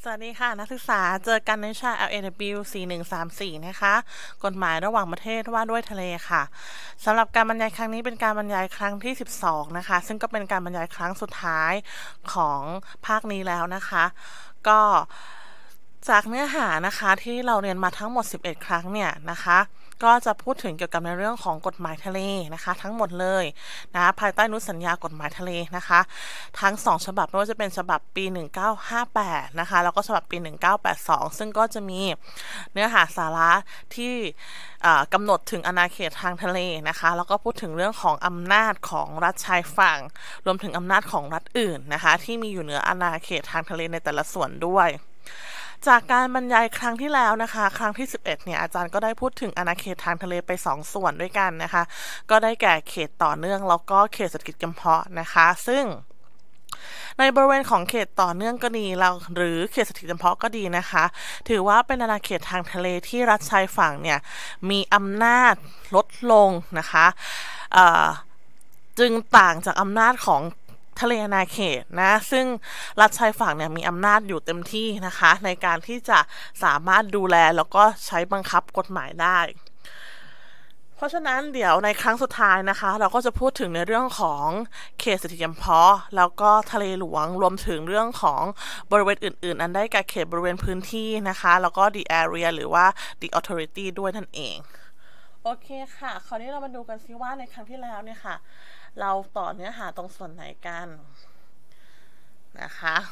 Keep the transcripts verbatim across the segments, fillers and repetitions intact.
สวัสดีค่ะนักศึกษาเจอกันในวิชา แอล เอ ดับเบิลยู สี่หนึ่งสามสี่ นะคะกฎหมายระหว่างประเทศว่าด้วยทะเลค่ะสำหรับการบรรยายครั้งนี้เป็นการบรรยายครั้งที่สิบสองนะคะซึ่งก็เป็นการบรรยายครั้งสุดท้ายของภาคนี้แล้วนะคะก็จากเนื้อหานะคะที่เราเรียนมาทั้งหมดสิบเอ็ดครั้งเนี่ยนะคะก็จะพูดถึงเกี่ยวกับในเรื่องของกฎหมายทะเลนะคะทั้งหมดเลยนะภายใต้อนุสัญญากฎหมายทะเลนะคะทั้งสองฉบับไม่ว่าจะเป็นฉบับปีหนึ่งเก้าห้าแปดนะคะแล้วก็ฉบับปีหนึ่งเก้าแปดสองซึ่งก็จะมีเนื้อหาสาระที่กำหนดถึงอาณาเขตทางทะเลนะคะแล้วก็พูดถึงเรื่องของอำนาจของรัฐชายฝั่งรวมถึงอำนาจของรัฐอื่นนะคะที่มีอยู่เหนืออาณาเขตทางทะเลในแต่ละส่วนด้วยจากการบรรยายครั้งที่แล้วนะคะครั้งที่สิบเอ็ดเนี่ยอาจารย์ก็ได้พูดถึงอาณาเขตทางทะเลไปสองส่วนด้วยกันนะคะก็ได้แก่เขตต่อเนื่องแล้วก็เขตเศรษฐกิจจำเพาะนะคะซึ่งในบริเวณของเขตต่อเนื่องก็ดีเราหรือเขตเศรษฐกิจจำเพาะก็ดีนะคะถือว่าเป็นอาณาเขตทางทะเลที่รัฐชายฝั่งเนี่ยมีอำนาจลดลงนะคะจึงต่างจากอำนาจของทะเลอาณาเขตนะซึ่งรัฐชายฝั่งเนี่ยมีอำนาจอยู่เต็มที่นะคะในการที่จะสามารถดูแลแล้วก็ใช้บังคับกฎหมายได้เพราะฉะนั้นเดี๋ยวในครั้งสุดท้ายนะคะเราก็จะพูดถึงในเรื่องของเขตเศรษฐกิจจำเพาะแล้วก็ทะเลหลวงรวมถึงเรื่องของบริเวณอื่นๆอันได้แก่เขตบริเวณพื้นที่นะคะแล้วก็ the area หรือว่า the authority ด้วยนั่นเองโอเคค่ะคราวนี้เรามาดูกันซิว่าในครั้งที่แล้วเนี่ยค่ะเราต่อเนื้อหาตรงส่วนไหนกันนะคะ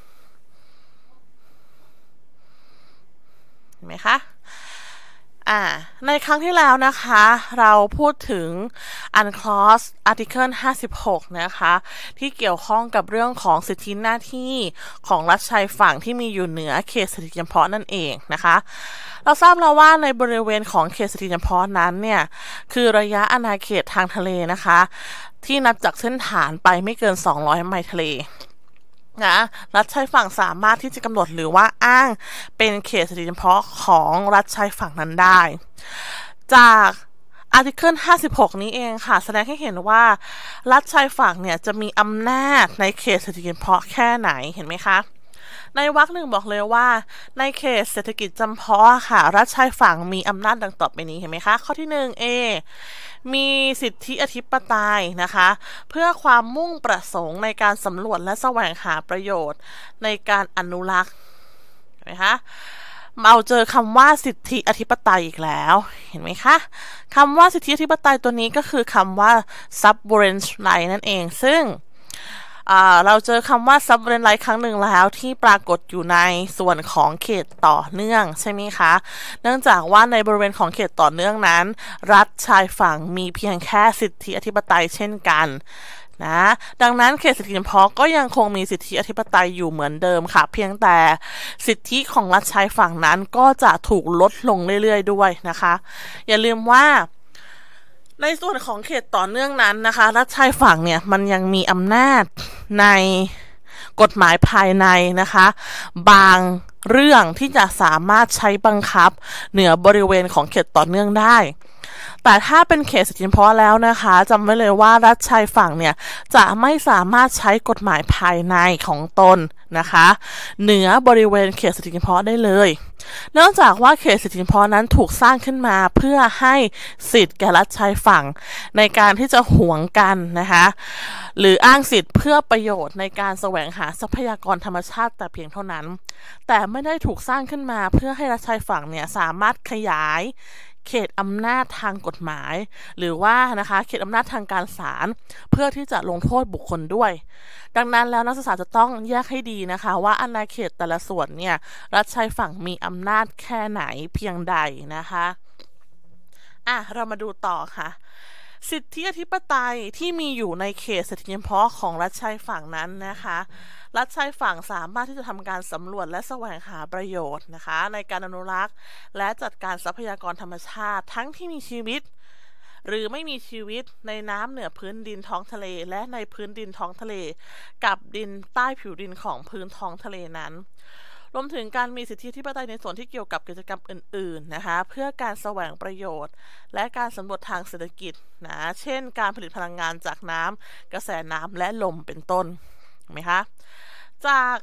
เห็นไหมคะอ่าในครั้งที่แล้วนะคะเราพูดถึง unclause article ห้าสิบหกนะคะที่เกี่ยวข้องกับเรื่องของสิทธิหน้าที่ของรัฐชายฝั่งที่มีอยู่เหนือเขตเศรษฐกิจจำเพาะนั่นเองนะคะเราทราบแล้วว่าในบริเวณของเขตเศรษฐกิจจำเพาะนั้นเนี่ยคือระยะอาณาเขตทางทะเลนะคะที่นับจากเส้นฐานไปไม่เกินสองร้อยไมล์ทะเลนะรัฐชายฝั่งสามารถที่จะกำหนดหรือว่าอ้างเป็นเขตเศรษฐกิจเฉพาะของรัฐชายฝั่งนั้นได้จากอาร์ติเคิลห้าสิบหกนี้เองค่ะแสดงให้เห็นว่ารัฐชายฝั่งเนี่ยจะมีอำนาจในเขตเศรษฐกิจเฉพาะแค่ไหนเห็นไหมคะในวรรคหนึ่งบอกเลยว่าในเขตเศรษฐกิจจำเพาะค่ะรัฐชายฝั่งมีอำนาจดังต่อไปนี้เห็นไหมคะข้อที่หนึ่ง A มีสิทธิอธิปไตยนะคะเพื่อความมุ่งประสงค์ในการสำรวจและแสวงหาประโยชน์ในการอนุรักษ์เห็นไหมคะเราเจอคำว่าสิทธิอธิปไตยอีกแล้วเห็นไหมคะคำว่าสิทธิอธิปไตยตัวนี้ก็คือคำว่า sovereign right นั่นเองซึ่งเราเจอคำว่า sovereign right ครั้งหนึ่งแล้วที่ปรากฏอยู่ในส่วนของเขตต่อเนื่องใช่ไหมคะเนื่องจากว่าในบริเวณของเขตต่อเนื่องนั้นรัฐชายฝั่งมีเพียงแค่สิทธิอธิปไตยเช่นกันนะดังนั้นเขตเศรษฐกิจเฉพาะก็ยังคงมีสิทธิอธิปไตยอยู่เหมือนเดิมค่ะเพียงแต่สิทธิของรัฐชายฝั่งนั้นก็จะถูกลดลงเรื่อยๆด้วยนะคะอย่าลืมว่าในส่วนของเขตต่อเนื่องนั้นนะคะรัฐชายฝั่งเนี่ยมันยังมีอำนาจในกฎหมายภายในนะคะบางเรื่องที่จะสามารถใช้บังคับเหนือบริเวณของเขตต่อเนื่องได้แต่ถ้าเป็นเขตเศรษฐกิจเฉพาะแล้วนะคะจำไว้เลยว่ารัฐชายฝั่งเนี่ยจะไม่สามารถใช้กฎหมายภายในของตนนะคะเหนือบริเวณเขตเศรษฐกิจเฉพาะได้เลยเนื่องจากว่าเขตเศรษฐกิจเฉพาะนั้นถูกสร้างขึ้นมาเพื่อให้สิทธิ์แก่รัฐชายฝั่งในการที่จะหวงกันนะคะหรืออ้างสิทธิ์เพื่อประโยชน์ในการแสวงหาทรัพยากรธรรมชาติแต่เพียงเท่านั้นแต่ไม่ได้ถูกสร้างขึ้นมาเพื่อให้รัฐชายฝั่งเนี่ยสามารถขยายเขตอำนาจทางกฎหมายหรือว่านะคะเขตอำนาจทางการศาลเพื่อที่จะลงโทษบุคคลด้วยดังนั้นแล้วนักศึกษาจะต้องแยกให้ดีนะคะว่าอาณาเขตแต่ละส่วนเนี่ยรัฐชายฝั่งมีอำนาจแค่ไหนเพียงใดนะคะอ่ะเรามาดูต่อค่ะสิทธิอธิปไตยที่มีอยู่ในเขตเศรษฐกิจเฉพาะของรัฐชายฝั่งนั้นนะคะรัฐชายฝั่งสามารถที่จะทำการสำรวจและแสวงหาประโยชน์นะคะในการอนุรักษ์และจัดการทรัพยากรธรรมชาติทั้งที่มีชีวิตหรือไม่มีชีวิตในน้ำเหนือพื้นดินท้องทะเลและในพื้นดินท้องทะเลกับดินใต้ผิวดินของพื้นท้องทะเลนั้นรวมถึงการมีสิทธิอธิปไตยในส่วนที่เกี่ยวกับกิจกรรมอื่นๆนะคะเพื่อการแสวงประโยชน์และการสำรวจทางเศรษฐกิจนะเช่นการผลิตพลังงานจากน้ำกระแสน้ำและลมเป็นต้นเห็นไหมคะจาก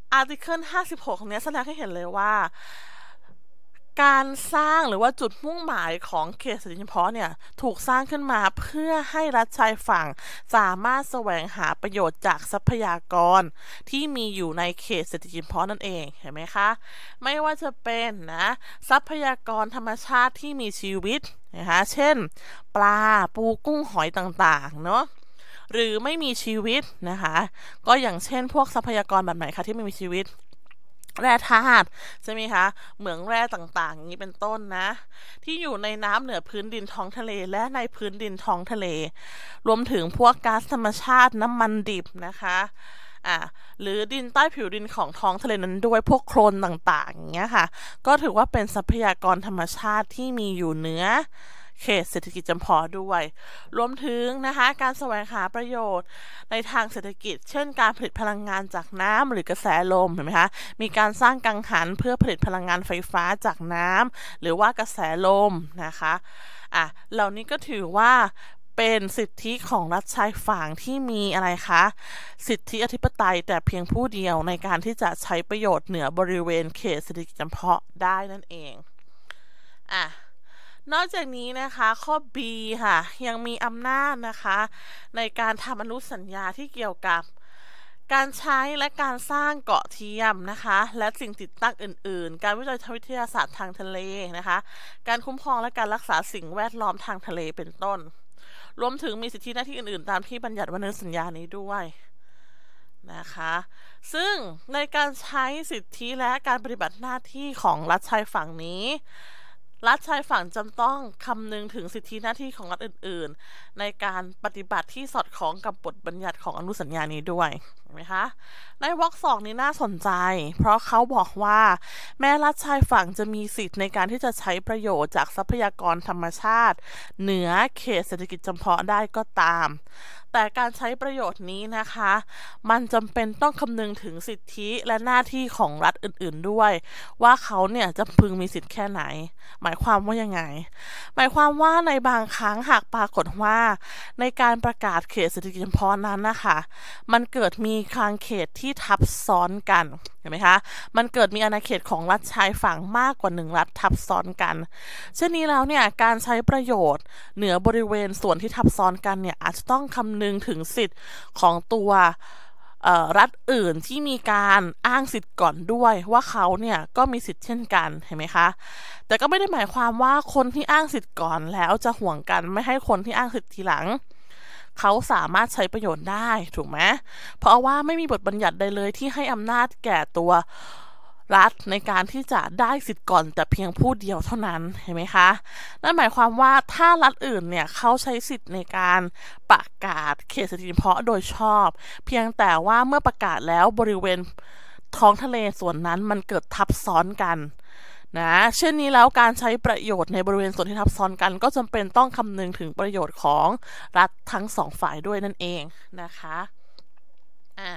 อาร์ติเคิลห้าสิบหกเนี้ยแสดงให้เห็นเลยว่าการสร้างหรือว่าจุดมุ่งหมายของเขตเศรษฐกิจเฉพาะเนี่ยถูกสร้างขึ้นมาเพื่อให้รัฐชายฝั่งสามารถแสวงหาประโยชน์จากทรัพยากรที่มีอยู่ในเขตเศรษฐกิจเฉพาะนั่นเองเห็นไหมคะไม่ว่าจะเป็นนะทรัพยากรธรรมชาติที่มีชีวิตนะคะเช่นปลาปูกุ้งหอยต่างๆเนาะหรือไม่มีชีวิตนะคะก็อย่างเช่นพวกทรัพยากรแบบไหนคะที่ไม่มีชีวิตแร่ธาตุใช่ไหมคะเหมืองแร่ต่างๆอย่างนี้เป็นต้นนะที่อยู่ในน้ำเหนือพื้นดินท้องทะเลและในพื้นดินท้องทะเลรวมถึงพวกก๊าซธรรมชาติน้ำมันดิบนะคะอ่าหรือดินใต้ผิวดินของท้องทะเลนั้นด้วยพวกโคลนต่างๆอย่างเงี้ยค่ะก็ถือว่าเป็นทรัพยากรธรรมชาติที่มีอยู่เหนือเขตเศรษฐกิจจำเพาะด้วยรวมถึงนะคะการแสวงหาประโยชน์ในทางเศรษฐกิจเช่นการผลิตพลังงานจากน้ำหรือกระแสลมเห็นไหมคะมีการสร้างกังหันเพื่อผลิตพลังงานไฟฟ้าจากน้ำหรือว่ากระแสลมนะคะอ่ะเหล่านี้ก็ถือว่าเป็นสิทธิของรัฐชายฝั่งที่มีอะไรคะสิทธิอธิปไตยแต่เพียงผู้เดียวในการที่จะใช้ประโยชน์เหนือบริเวณเขตเศรษฐกิจจำเพาะได้นั่นเองอ่ะนอกจากนี้นะคะข้อ B ค่ะยังมีอำนาจนะคะในการทำอนุสัญญาที่เกี่ยวกับการใช้และการสร้างเกาะเทียมนะคะและสิ่งติดตั้งอื่นๆการวิจัยทางวิทยาศาสตร์ทางทะเลนะคะการคุ้มครองและการรักษาสิ่งแวดล้อมทางทะเลเป็นต้นรวมถึงมีสิทธิหน้าที่อื่นๆตามที่บัญญัติไว้ในสัญญานี้ด้วยนะคะซึ่งในการใช้สิทธิและการปฏิบัติหน้าที่ของรัฐชายฝั่งนี้รัฐชายฝั่งจำต้องคำนึงถึงสิทธิหน้าที่ของรัฐอื่นๆในการปฏิบัติที่สอดคล้องกับบทบัญญัติของอนุสัญญานี้ด้วยเห็นไหมคะในวรรคสองนี้น่าสนใจเพราะเขาบอกว่าแม้รัฐชายฝั่งจะมีสิทธิ์ในการที่จะใช้ประโยชน์จากทรัพยากรธรรมชาติเหนือเขตเศรษฐกิจจำเพาะได้ก็ตามแต่การใช้ประโยชน์นี้นะคะมันจำเป็นต้องคำนึงถึงสิทธิและหน้าที่ของรัฐอื่นๆด้วยว่าเขาเนี่ยจะพึงมีสิทธิ์แค่ไหนหมายความว่ายังไงหมายความว่าในบางครั้งหากปรากฏว่าในการประกาศเขตเศรษฐกิจเฉพาะนั้นนะคะมันเกิดมีคลังเขตที่ทับซ้อนกันเห็นไหมคะมันเกิดมีอาณาเขตของรัฐชายฝั่งมากกว่าหนึ่งรัฐทับซ้อนกันเช่นนี้แล้วเนี่ยการใช้ประโยชน์เหนือบริเวณส่วนที่ทับซ้อนกันเนี่ยอาจจะต้องคำนึงถึงสิทธิ์ของตัวรัฐอื่นที่มีการอ้างสิทธิ์ก่อนด้วยว่าเขาเนี่ยก็มีสิทธิ์เช่นกันเห็นไหมคะแต่ก็ไม่ได้หมายความว่าคนที่อ้างสิทธิ์ก่อนแล้วจะห่วงกันไม่ให้คนที่อ้างสิทธิ์ทีหลังเขาสามารถใช้ประโยชน์ได้ถูกไหมเพราะว่าไม่มีบทบัญญัติใดเลยที่ให้อำนาจแก่ตัวรัฐในการที่จะได้สิทธิ์ก่อนแต่เพียงผู้เดียวเท่านั้นเห็นไหมคะนั่นหมายความว่าถ้ารัฐอื่นเนี่ยเขาใช้สิทธิ์ในการประกาศเขตเศรษฐกิจเฉพาะโดยชอบเพียงแต่ว่าเมื่อประกาศแล้วบริเวณท้องทะเลส่วนนั้นมันเกิดทับซ้อนกันนะเช่นนี้แล้วการใช้ประโยชน์ในบริเวณส่วนที่ทับซ้อนกันก็จำเป็นต้องคำนึงถึงประโยชน์ของรัฐทั้งสองฝ่ายด้วยนั่นเองนะคะอ่ะ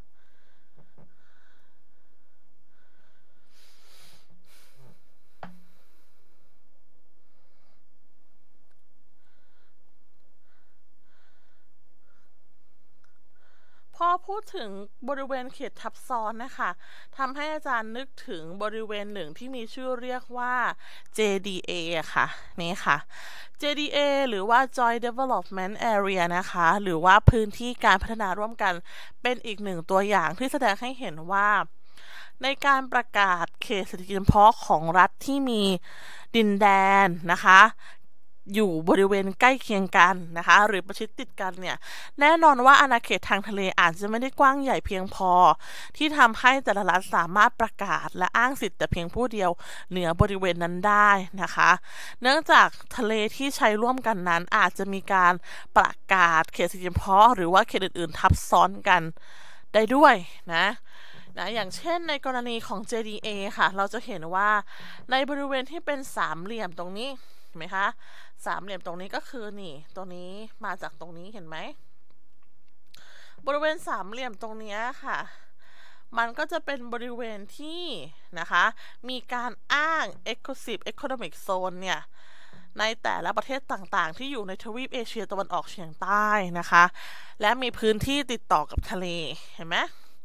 พอพูดถึงบริเวณเขตทับซ้อนนะคะทำให้อาจารย์นึกถึงบริเวณหนึ่งที่มีชื่อเรียกว่า เจ ดี เอ ค่ะนี่ค่ะ เจ ดี เอ หรือว่า Joint Development Area นะคะหรือว่าพื้นที่การพัฒนาร่วมกันเป็นอีกหนึ่งตัวอย่างที่แสดงให้เห็นว่าในการประกาศเขตเศรษฐกิจเฉพาะของรัฐที่มีดินแดนนะคะอยู่บริเวณใกล้เคียงกันนะคะหรือประชิดติดกันเนี่ยแน่นอนว่าอาณาเขตทางทะเลอาจจะไม่ได้กว้างใหญ่เพียงพอที่ทำให้แต่ละรัฐสามารถประกาศและอ้างสิทธิ์แต่เพียงผู้เดียวเหนือบริเวณนั้นได้นะคะเนื่องจากทะเลที่ใช้ร่วมกันนั้นอาจจะมีการประกาศเขตเศรษฐกิจเฉพาะหรือว่าเขตอื่นๆทับซ้อนกันได้ด้วยนะนะอย่างเช่นในกรณีของ เจ ดี เอ ค่ะเราจะเห็นว่าในบริเวณที่เป็นสามเหลี่ยมตรงนี้เห็นไหมคะสามเหลี่ยมตรงนี้ก็คือนี่ตรงนี้มาจากตรงนี้เห็นไหมบริเวณสามเหลี่ยมตรงนี้ค่ะมันก็จะเป็นบริเวณที่นะคะมีการอ้าง Exclusive Economic Zone เนี่ยในแต่ละประเทศต่างๆที่อยู่ในทวีปเอเชียตะวันออกเฉียงใต้นะคะและมีพื้นที่ติดต่อกับทะเลเห็นไหม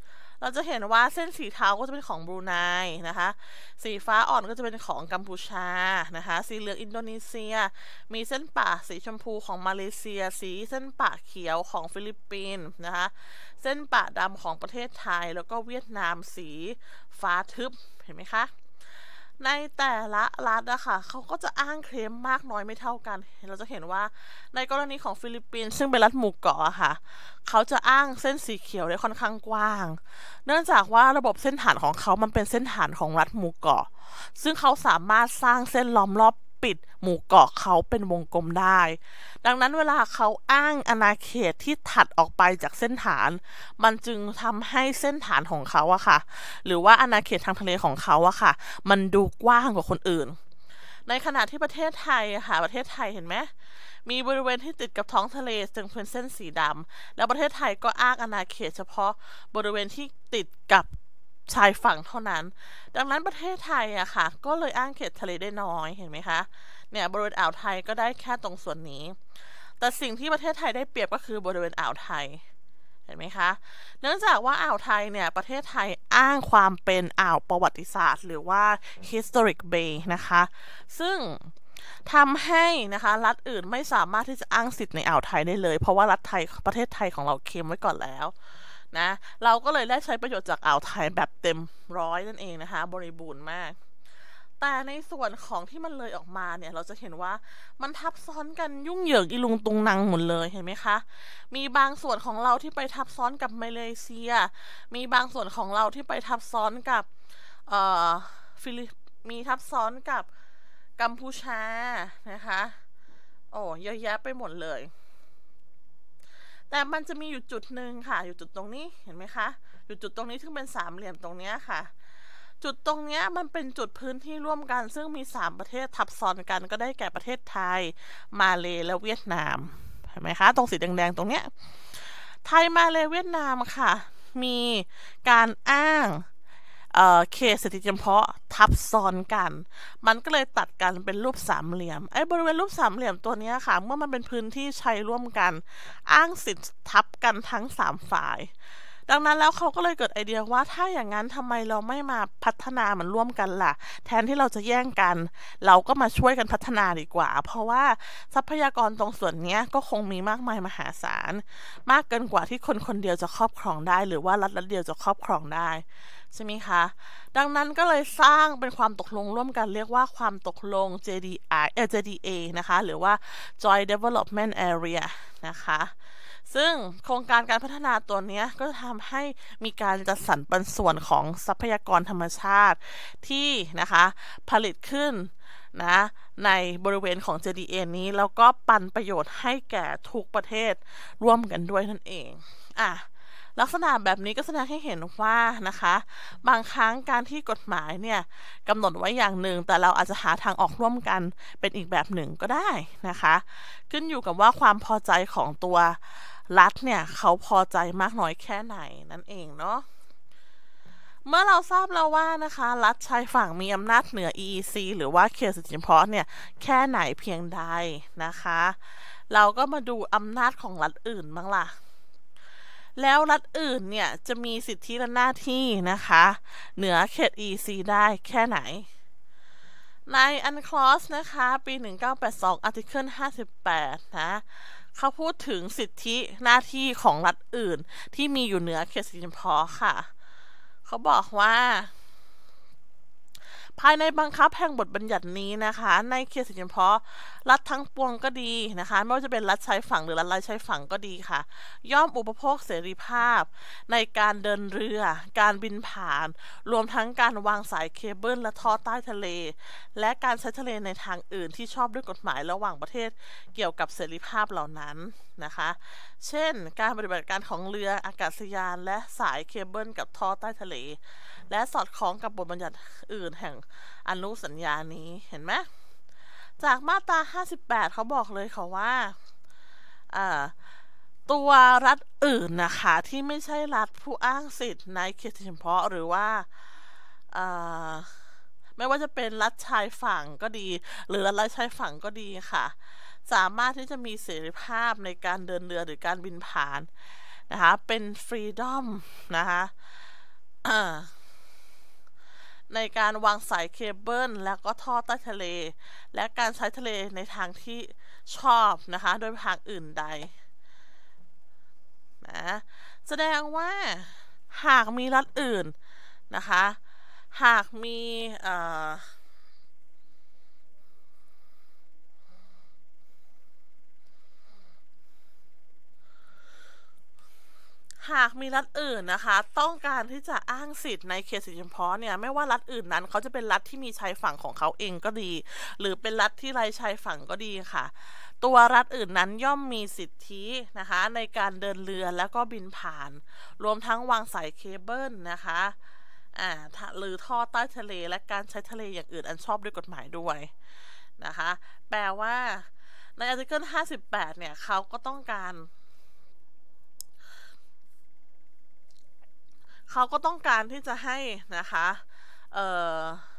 เราจะเห็นว่าเส้นสีเทาก็จะเป็นของบรูไนนะคะสีฟ้าอ่อนก็จะเป็นของกัมพูชานะคะสีเหลืองอินโดนีเซียมีเส้นป่าสีชมพูของมาเลเซียสีเส้นป่าเขียวของฟิลิปปินส์นะคะเส้นป่าดำของประเทศไทยแล้วก็เวียดนามสีฟ้าทึบเห็นไหมคะในแต่ละรัฐอะค่ะเขาก็จะอ้างเคลมมากน้อยไม่เท่ากันเราจะเห็นว่าในกรณีของฟิลิปปินส์ซึ่งเป็นรัฐหมู่เกาะค่ะเขาจะอ้างเส้นสีเขียวได้ค่อนข้างกว้างเนื่องจากว่าระบบเส้นฐานของเขามันเป็นเส้นฐานของรัฐหมู่เกาะซึ่งเขาสามารถสร้างเส้นล้อมรอบปิดหมู่เกาะเขาเป็นวงกลมได้ดังนั้นเวลาเขาอ้างอาณาเขตที่ถัดออกไปจากเส้นฐานมันจึงทำให้เส้นฐานของเขาอะค่ะหรือว่าอาณาเขตทางทะเลของเขาอะค่ะมันดูกว้างกว่าคนอื่นในขณะที่ประเทศไทยอะค่ะประเทศไทยเห็นไหมมีบริเวณที่ติดกับท้องทะเลจึงเป็นเส้นสีดำแล้วประเทศไทยก็อ้างอาณาเขตเฉพาะบริเวณที่ติดกับชายฝั่งเท่านั้นดังนั้นประเทศไทยอะค่ะก็เลยอ้างเขตทะเลได้น้อยเห็นไหมคะเนี่ยบริเวณอ่าวไทยก็ได้แค่ตรงส่วนนี้แต่สิ่งที่ประเทศไทยได้เปรียบก็คือบริเวณอ่าวไทยเห็นไหมคะเนื่องจากว่าอ่าวไทยเนี่ยประเทศไทยอ้างความเป็นอ่าวประวัติศาสตร์หรือว่า historic bay นะคะซึ่งทำให้นะคะรัฐอื่นไม่สามารถที่จะอ้างสิทธิ์ในอ่าวไทยได้เลยเพราะว่ารัฐไทยประเทศไทยของเราเคลมไว้ก่อนแล้วนะเราก็เลยได้ใช้ประโยชน์จากอ่าวไทยแบบเต็มร้อยนั่นเองนะคะบริบูรณ์มากแต่ในส่วนของที่มันเลยออกมาเนี่ยเราจะเห็นว่ามันทับซ้อนกันยุ่งเหยิงอีลุงตุงนังหมดเลยเห็นไหมคะมีบางส่วนของเราที่ไปทับซ้อนกับมาเลเซียมีบางส่วนของเราที่ไปทับซ้อนกับเอ่อฟิลิปมีทับซ้อนกับกัมพูชานะคะโอ้เยอะแยะไปหมดเลยแต่มันจะมีอยู่จุดหนึ่งค่ะอยู่จุดตรงนี้เห็นไหมคะอยู่จุดตรงนี้ที่เป็นสามเหลี่ยมตรงนี้ค่ะจุดตรงนี้มันเป็นจุดพื้นที่ร่วมกันซึ่งมีสามประเทศทับซ้อนกันก็ได้แก่ประเทศไทยมาเลและเวียดนามเห็นไหมคะตรงสีแดงๆตรงเนี้ยไทยมาเลเวียดนามค่ะมีการอ้างเอ่อเขตเศรษฐกิจเฉพาะทับซ้อนกันมันก็เลยตัดกันเป็นรูปสามเหลี่ยมไอ้บริเวณรูปสามเหลี่ยมตัวนี้ค่ะเมื่อมันเป็นพื้นที่ใช้ร่วมกันอ้างสิทธิ์ทับกันทั้งสามฝ่ายดังนั้นแล้วเขาก็เลยเกิดไอเดียว่าถ้าอย่างนั้นทำไมเราไม่มาพัฒนามันร่วมกันล่ะแทนที่เราจะแย่งกันเราก็มาช่วยกันพัฒนาดีกว่าเพราะว่าทรัพยากรตรงส่วนนี้ก็คงมีมากมายมหาศาลมากเกินกว่าที่คนคนเดียวจะครอบครองได้หรือว่ารัฐรัฐเดียวจะครอบครองได้ใช่ไหมคะดังนั้นก็เลยสร้างเป็นความตกลงร่วมกันเรียกว่าความตกลง เจ ดี ไอ เอ่อ เจ ดี เอ นะคะหรือว่า Joint Development Area นะคะซึ่งโครงการการพัฒนาตัวนี้ก็จะทำให้มีการจัดสรรปันส่วนของทรัพยากรธรรมชาติที่นะคะผลิตขึ้นนะในบริเวณของ เจ ดี เอ นี้แล้วก็ปันประโยชน์ให้แก่ทุกประเทศร่วมกันด้วยนั่นเองอ่ะลักษณะแบบนี้ก็แสดงให้เห็นว่านะคะบางครั้งการที่กฎหมายเนี่ยกำหนดไว้อย่างหนึ่งแต่เราอาจจะหาทางออกร่วมกันเป็นอีกแบบหนึ่งก็ได้นะคะขึ้นอยู่กับว่าความพอใจของตัวรัฐเนี่ยเขาพอใจมากน้อยแค่ไหนนั่นเองเนาะเมื่อเราทราบแล้วว่านะคะรัฐชายฝั่งมีอำนาจเหนือ อี อี ซี หรือว่าเขตเศรษฐกิจเฉพาะเนี่ยแค่ไหนเพียงใดนะคะเราก็มาดูอำนาจของรัฐอื่นบ้างล่ะแล้วรัฐอื่นเนี่ยจะมีสิทธิและหน้าที่นะคะเหนือเขต อี อี ซี ได้แค่ไหนในอันคลอสนะคะปีหนึ่งเก้าแปดสองอาร์ติเคิลห้าสิบแปดนะเขาพูดถึงสิทธิหน้าที่ของรัฐอื่นที่มีอยู่เหนือเขตเศรษฐกิจเฉพาะค่ะเขาบอกว่าภายในบังคับแห่งบทบัญญัตินี้นะคะในเขตเฉพาะรัฐทั้งปวงก็ดีนะคะไม่ว่าจะเป็นรัฐชายฝั่งหรือรัฐไร้ชายฝั่งก็ดีค่ะย่อมอุปโภคเสรีภาพในการเดินเรือการบินผ่านรวมทั้งการวางสายเคเบิลและท่อใต้ทะเลและการใช้ทะเลในทางอื่นที่ชอบด้วยกฎหมายระหว่างประเทศเกี่ยวกับเสรีภาพเหล่านั้นนะคะเช่นการปฏิบัติการของเรืออากาศยานและสายเคเบิลกับท่อใต้ทะเลและสอดคล้องกับบทบัญญัติอื่นแห่งอนุสัญญานี้เห็นไหมจากมาตราห้าสิบแปดเขาบอกเลยค่ะว่าตัวรัฐอื่นนะคะที่ไม่ใช่รัฐผู้อ้างสิทธิ์ในเขตเฉพาะหรือว่าไม่ว่าจะเป็นรัฐชายฝั่งก็ดีหรือรัฐไร้ชายฝั่งก็ดีค่ะสามารถที่จะมีเสรีภาพในการเดินเรือหรือการบินผ่านนะคะเป็นฟรีดอมนะคะในการวางสายเคเบิลแล้วก็ท่อใต้ทะเล และการใช้ทะเลในทางที่ชอบนะคะโดยทางอื่นใดนะแสดงว่าหากมีรัฐอื่นนะคะหากมีหากมีรัฐอื่นนะคะต้องการที่จะอ้างสิทธิ์ในเขตสิทธิเฉพาะเนี่ยไม่ว่ารัฐอื่นนั้นเขาจะเป็นรัฐที่มีชายฝั่งของเขาเองก็ดีหรือเป็นรัฐที่ไร้ชายฝั่งก็ดีค่ะตัวรัฐอื่นนั้นย่อมมีสิทธินะคะในการเดินเรือแล้วก็บินผ่านรวมทั้งวางสายเคเบิลนะคะอ่าหรือท่อใต้ทะเลและการใช้ทะเลอย่างอื่นอันชอบด้วยกฎหมายด้วยนะคะแปลว่าในอาร์ติเคิลห้าสิบแปดเนี่ยเขาก็ต้องการเขาก็ต้องการที่จะให้นะคะเอ่อ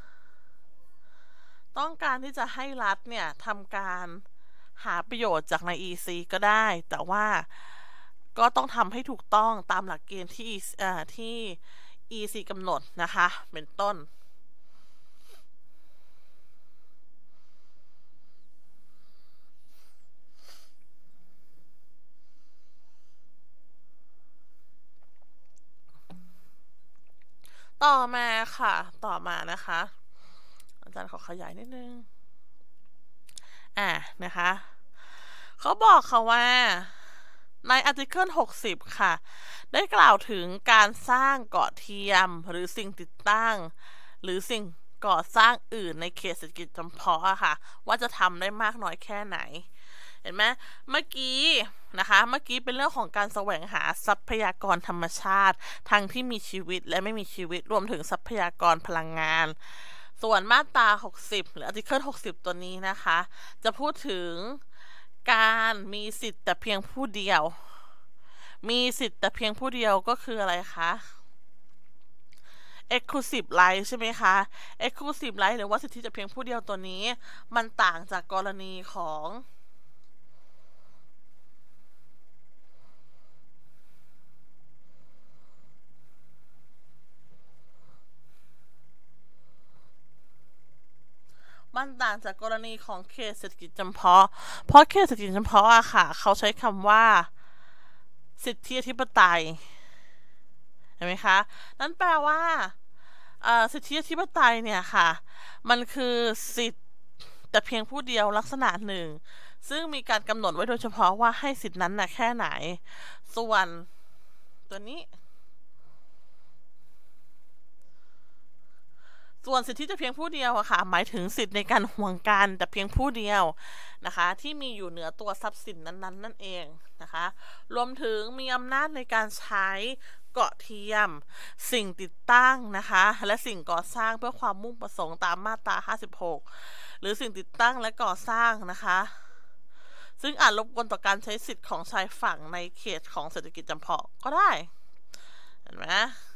ต้องการที่จะให้รัฐเนี่ยทำการหาประโยชน์จากใน อี ซี ก็ได้แต่ว่าก็ต้องทำให้ถูกต้องตามหลักเกณฑ์ที่ที่ อี ซี กำหนดนะคะเป็นต้นต่อมาค่ะต่อมานะคะอาจารย์ขอขยายนิดนึงอ่ะนะคะเขาบอกค่ะว่าในอาร์ติเคิลหกสิบค่ะได้กล่าวถึงการสร้างเกาะเทียมหรือสิ่งติดตั้งหรือสิ่งก่อสร้างอื่นในเขตเศรษฐกิจจำเพาะอะค่ะว่าจะทำได้มากน้อยแค่ไหนเห็นไหมเมื่อกี้นะคะเมื่อกี้เป็นเรื่องของการแสวงหาทรัพยากรธรรมชาติทั้งที่มีชีวิตและไม่มีชีวิตรวมถึงทรัพยากรพลังงานส่วนมาตราหกสิบหรืออาร์ติเคิลหกสิบตัวนี้นะคะจะพูดถึงการมีสิทธิ์แต่เพียงผู้เดียวมีสิทธิ์แต่เพียงผู้เดียวก็คืออะไรคะ exclusive right ใช่ไหมคะ exclusive right หรือว่าสิทธิแต่เพียงผู้เดียวตัวนี้มันต่างจากกรณีของมันต่างจากกรณีของเขตเศรษฐกิจจำเพาะเพราะเขตเศรษฐกิจจำเพาะอะค่ะเขาใช้คำว่าสิทธิอธิปไตยเห็นไหมคะนั่นแปลว่าสิทธิอธิปไตยเนี่ยค่ะมันคือสิทธิแต่เพียงผู้เดียวลักษณะหนึ่งซึ่งมีการกำหนดไว้โดยเฉพาะว่าให้สิทธินั้นน่ะแค่ไหนส่วนตัวนี้ส่วนสิทธิแต่เพียงผู้เดียวอะค่ะหมายถึงสิทธิในการห่วงกันแต่เพียงผู้เดียวนะคะที่มีอยู่เหนือตัวทรัพย์สินนั้นๆนั่นเองนะคะรวมถึงมีอำนาจในการใช้เกาะเทียมสิ่งติดตั้งนะคะและสิ่งก่อสร้างเพื่อความมุ่งประสงค์ตามมาตราห้าสิบหกหรือสิ่งติดตั้งและก่อสร้างนะคะซึ่งอาจรบกวนต่อการใช้สิทธิ์ของชายฝั่งในเขตของเศรษฐกิจจำเพาะก็ได้เห็นไหม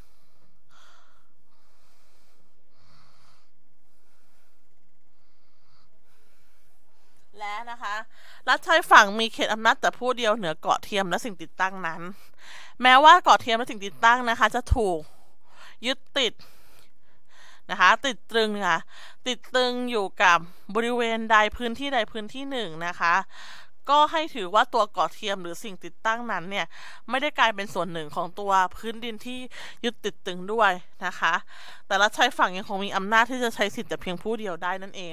และนะคะรัฐชายฝั่งมีเขตอำนาจแต่ผู้เดียวเหนือเกาะเทียมและสิ่งติดตั้งนั้นแม้ว่าเกาะเทียมและสิ่งติดตั้งนะคะจะถูกยึดติดนะคะติดตรึงค่ะติดตรึงอยู่กับบริเวณใดพื้นที่ใดพื้นที่หนึ่งนะคะก็ให้ถือว่าตัวเกาะเทียมหรือสิ่งติดตั้งนั้นเนี่ยไม่ได้กลายเป็นส่วนหนึ่งของตัวพื้นดินที่ยึดติดตึงด้วยนะคะแต่รัฐชายฝั่งยังคงมีอำนาจที่จะใช้สิทธิ์แต่เพียงผู้เดียวได้นั่นเอง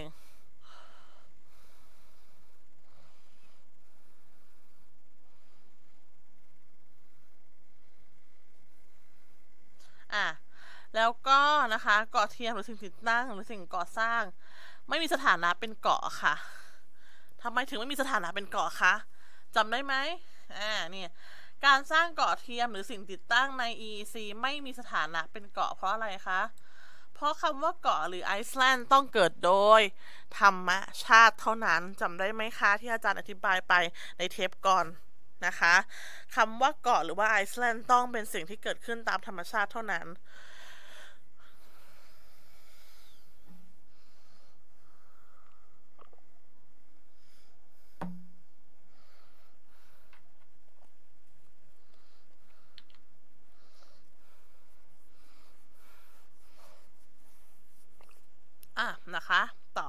อ่ะแล้วก็นะคะเกาะเทียมหรือสิ่งติดตั้งหรือสิ่งก่อสร้างไม่มีสถานะเป็นเกาะค่ะทำไมถึงไม่มีสถานะเป็นเกาะคะจำได้ไหมอ่าเนี่ยการสร้างเกาะเทียมหรือสิ่งติดตั้งใน อี อี ซี ไม่มีสถานะเป็นเกาะเพราะอะไรคะเพราะคำว่าเกาะหรือไอซ์แลนด์ต้องเกิดโดยธรรมชาติเท่านั้นจำได้ไหมคะที่อาจารย์อธิบายไปในเทปก่อนนะคะคำว่าเกาะหรือว่าไอซ์แลนด์ต้องเป็นสิ่งที่เกิดขึ้นตามธรรมชาติเท่านั้นนะคะต่อ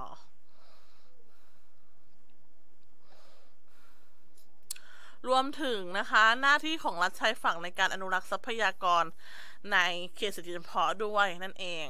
รวมถึงนะคะหน้าที่ของรัฐชายฝั่งในการอนุรักษ์ทรัพยากรในเขตเศรษฐกิจเฉพาะด้วยนั่นเอง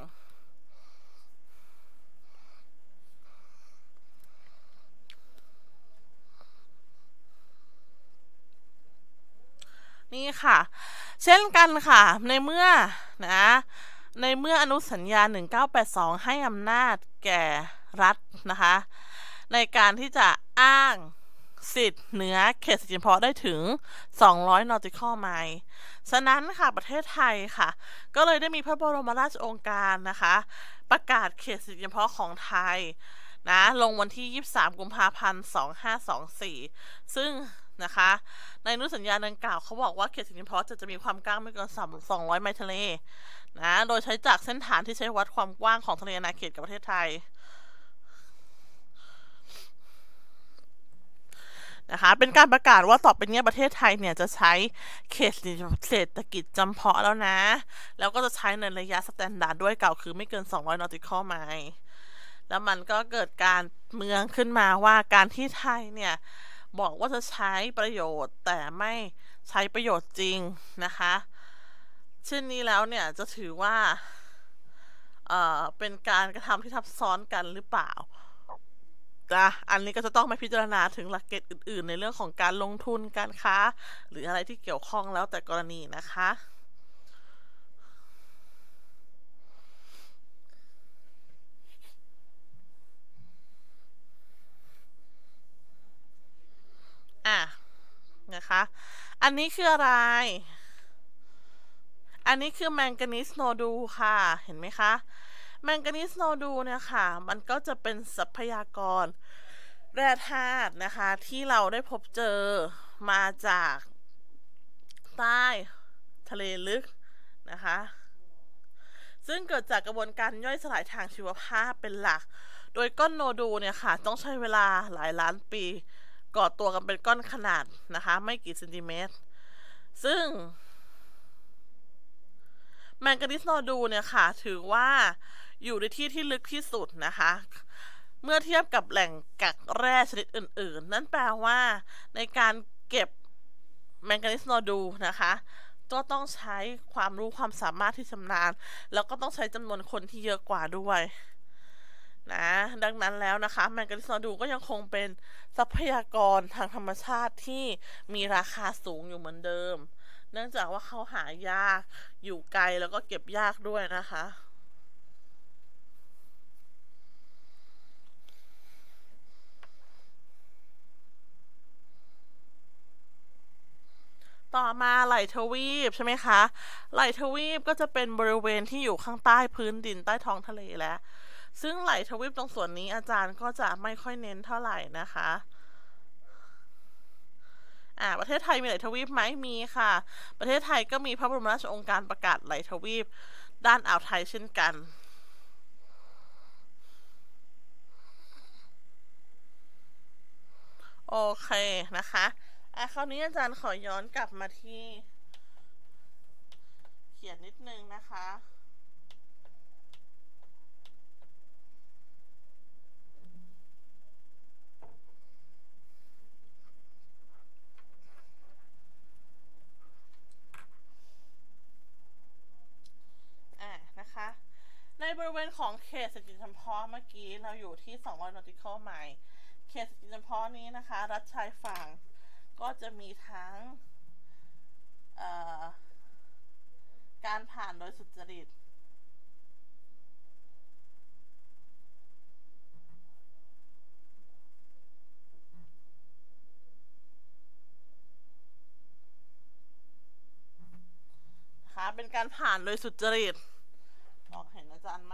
นี่ค่ะเช่นกันค่ะในเมื่อนะในเมื่ออนุสัญญาหนึ่งเก้าแปดสองให้อำนาจแก่รัฐนะคะในการที่จะอ้างสิทธิ์เหนือเขตเศรษฐกิจเฉพาะได้ถึงสองร้อย nautical mile ฉะนั้นค่ะประเทศไทยค่ะก็เลยได้มีพระบรมราชโองการนะคะประกาศเขตเศรษฐกิจเฉพาะของไทยนะลงวันที่ยี่สิบสามกุมภาพันธ์สองพันห้าร้อยยี่สิบสี่ซึ่งนะคะในอนุสัญญาดังกล่าวเขาบอกว่าเขตเศรษฐกิจเฉพาะจะจะมีความกว้างไม่เกินสองร้อยไมล์ทะเลนะโดยใช้จากเส้นฐานที่ใช้วัดความกว้างของทะเลอาณาเขตกับประเทศไทยนะคะเป็นการประกาศว่าต่อไปนี้ประเทศไทยเนี่ยจะใช้เขตเศรษฐกิจจำเพาะแล้วนะแล้วก็จะใช้ในระยะสแตนดาร์ดด้วยเก่าคือไม่เกินสองร้อย nautical mile แล้วมันก็เกิดการเมืองขึ้นมาว่าการที่ไทยเนี่ยบอกว่าจะใช้ประโยชน์แต่ไม่ใช้ประโยชน์จริงนะคะเช่นนี้แล้วเนี่ยจะถือว่าเอ่อเป็นการกระทำที่ทับซ้อนกันหรือเปล่านะอันนี้ก็จะต้องมาพิจารณาถึงหลักเกณฑ์อื่นๆในเรื่องของการลงทุนการค้าหรืออะไรที่เกี่ยวข้องแล้วแต่กรณีนะคะอ่ะนะคะอันนี้คืออะไรอันนี้คือแมงกานีสโนดูค่ะเห็นไหมคะแมงกานีสโนดูเนี่ยค่ะมันก็จะเป็นทรัพยากรแร่ธาตุนะคะที่เราได้พบเจอมาจากใต้ทะเลลึกนะคะซึ่งเกิดจากกระบวนการย่อยสลายทางชีวภาพเป็นหลักโดยก้อนโนดูเนี่ยค่ะต้องใช้เวลาหลายล้านปีก่อตัวกันเป็นก้อนขนาดนะคะไม่กี่เซนติเมตรซึ่งแมงกานีสโนดูเนี่ยค่ะถือว่าอยู่ในที่ที่ลึกที่สุดนะคะเมื่อเทียบกับแหล่งกักแร่ชนิดอื่นๆนั่นแปลว่าในการเก็บแมงกานีสโนดูนะคะก็ต้องใช้ความรู้ความสามารถที่ชำนาญแล้วก็ต้องใช้จำนวนคนที่เยอะกว่าด้วยนะดังนั้นแล้วนะคะแมงกานีสโนดูก็ยังคงเป็นทรัพยากรทางธรรมชาติที่มีราคาสูงอยู่เหมือนเดิมเนื่องจากว่าเขาหายากอยู่ไกลแล้วก็เก็บยากด้วยนะคะต่อมาไหลทวีปใช่ไหมคะไหลทวีปก็จะเป็นบริเวณที่อยู่ข้างใต้พื้นดินใต้ท้องทะเลแล้วซึ่งไหลทวีปตรงส่วนนี้อาจารย์ก็จะไม่ค่อยเน้นเท่าไหร่นะคะอ่าประเทศไทยมีไหลทวีปไหมมีค่ะประเทศไทยก็มีพระบรมราชโองการประกาศไหลทวีปด้านอ่าวไทยเช่นกันโอเคนะคะอ่ะคราวนี้อาจารย์ขอย้อนกลับมาที่เขียนนิดนึงนะคะอ่ะนะคะในบริเวณของเขตเศรษฐกิจเฉพาะเมื่อกี้เราอยู่ที่สองร้อย nautical mile เขตเศรษฐกิจเฉพาะนี้นะคะรัฐชายฝั่งก็จะมีทั้งการผ่านโดยสุจริตนะคะเป็นการผ่านโดยสุจริตมองเห็นอาจารย์ไหม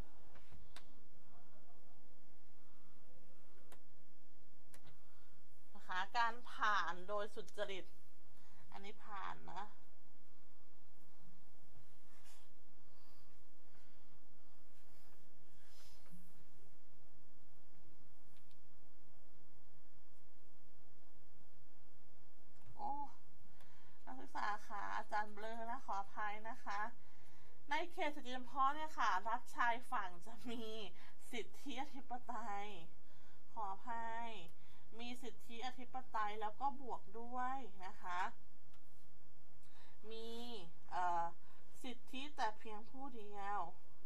นะคะการผ่านโดยสุจริตอันนี้ผ่านนะโอ้นักศึกษาค่ะอาจารย์เบลอนะขออภัยนะคะในเขตเศรษฐกิจเฉพาะเนี่ยค่ะรัฐชายฝั่งจะมีสิทธิอธิปไตยขออภัยมีสิทธิอธิปไตยแล้วก็บวกด้วยนะคะมีสิทธิแต่เพียงผู้เดียว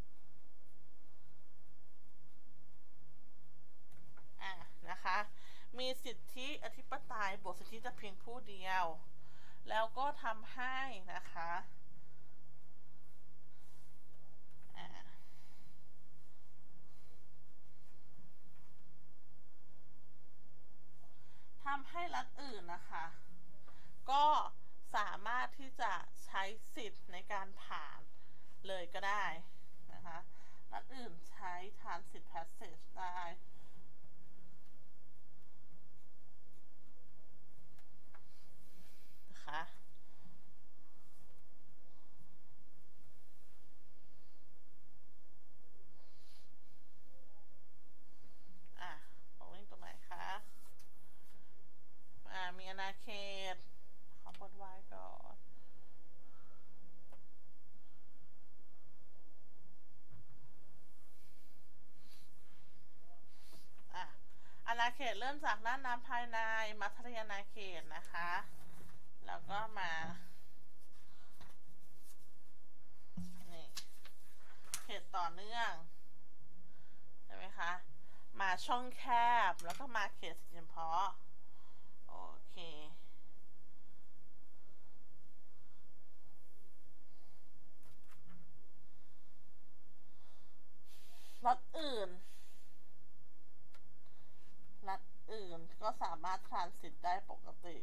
อ่ะนะคะมีสิทธิอธิปไตยบวกสิทธิแต่เพียงผู้เดียวแล้วก็ทำให้นะคะทำให้รัฐอื่นนะคะก็สามารถที่จะใช้สิทธิ์ในการผ่านเลยก็ได้นะคะรัฐอื่นใช้ทานสิทธิ์ passage ได้นะคะอ่ะตรงนี้ตรงไหนคะอ่ามีอาณาเขตขอบทไว้ก่อนอ่ะอาณาเขตเริ่มจากน่านน้ำภายในมัธยอาณาเขตนะคะแล้วก็มานี่เขตต่อเนื่องใช่ไหมคะมาช่องแคบแล้วก็มาเขตเฉพาะโอเครัฐอื่นรัฐอื่นก็สามารถทรานสิตได้ปกติ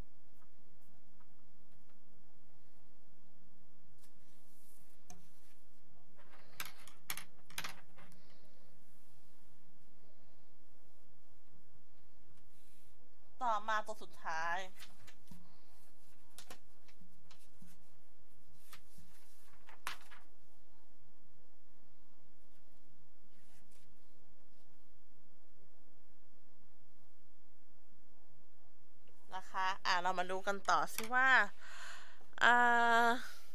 ต่อมาตัวสุดท้ายนะคะอ่ะเรามาดูกันต่อสิว่าอ่า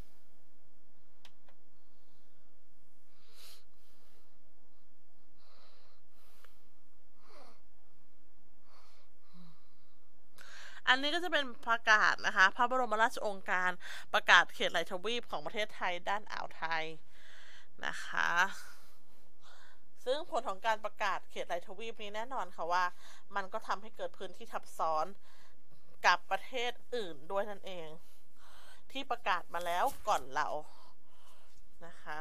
อันนี้ก็จะเป็นประกาศนะคะพระบรมราชโองการประกาศเขตไหลทวีปของประเทศไทยด้านอ่าวไทยนะคะซึ่งผลของการประกาศเขตไหลทวีปนี้แน่นอนค่ะว่ามันก็ทำให้เกิดพื้นที่ทับซ้อนกับประเทศอื่นด้วยนั่นเองที่ประกาศมาแล้วก่อนเรานะคะ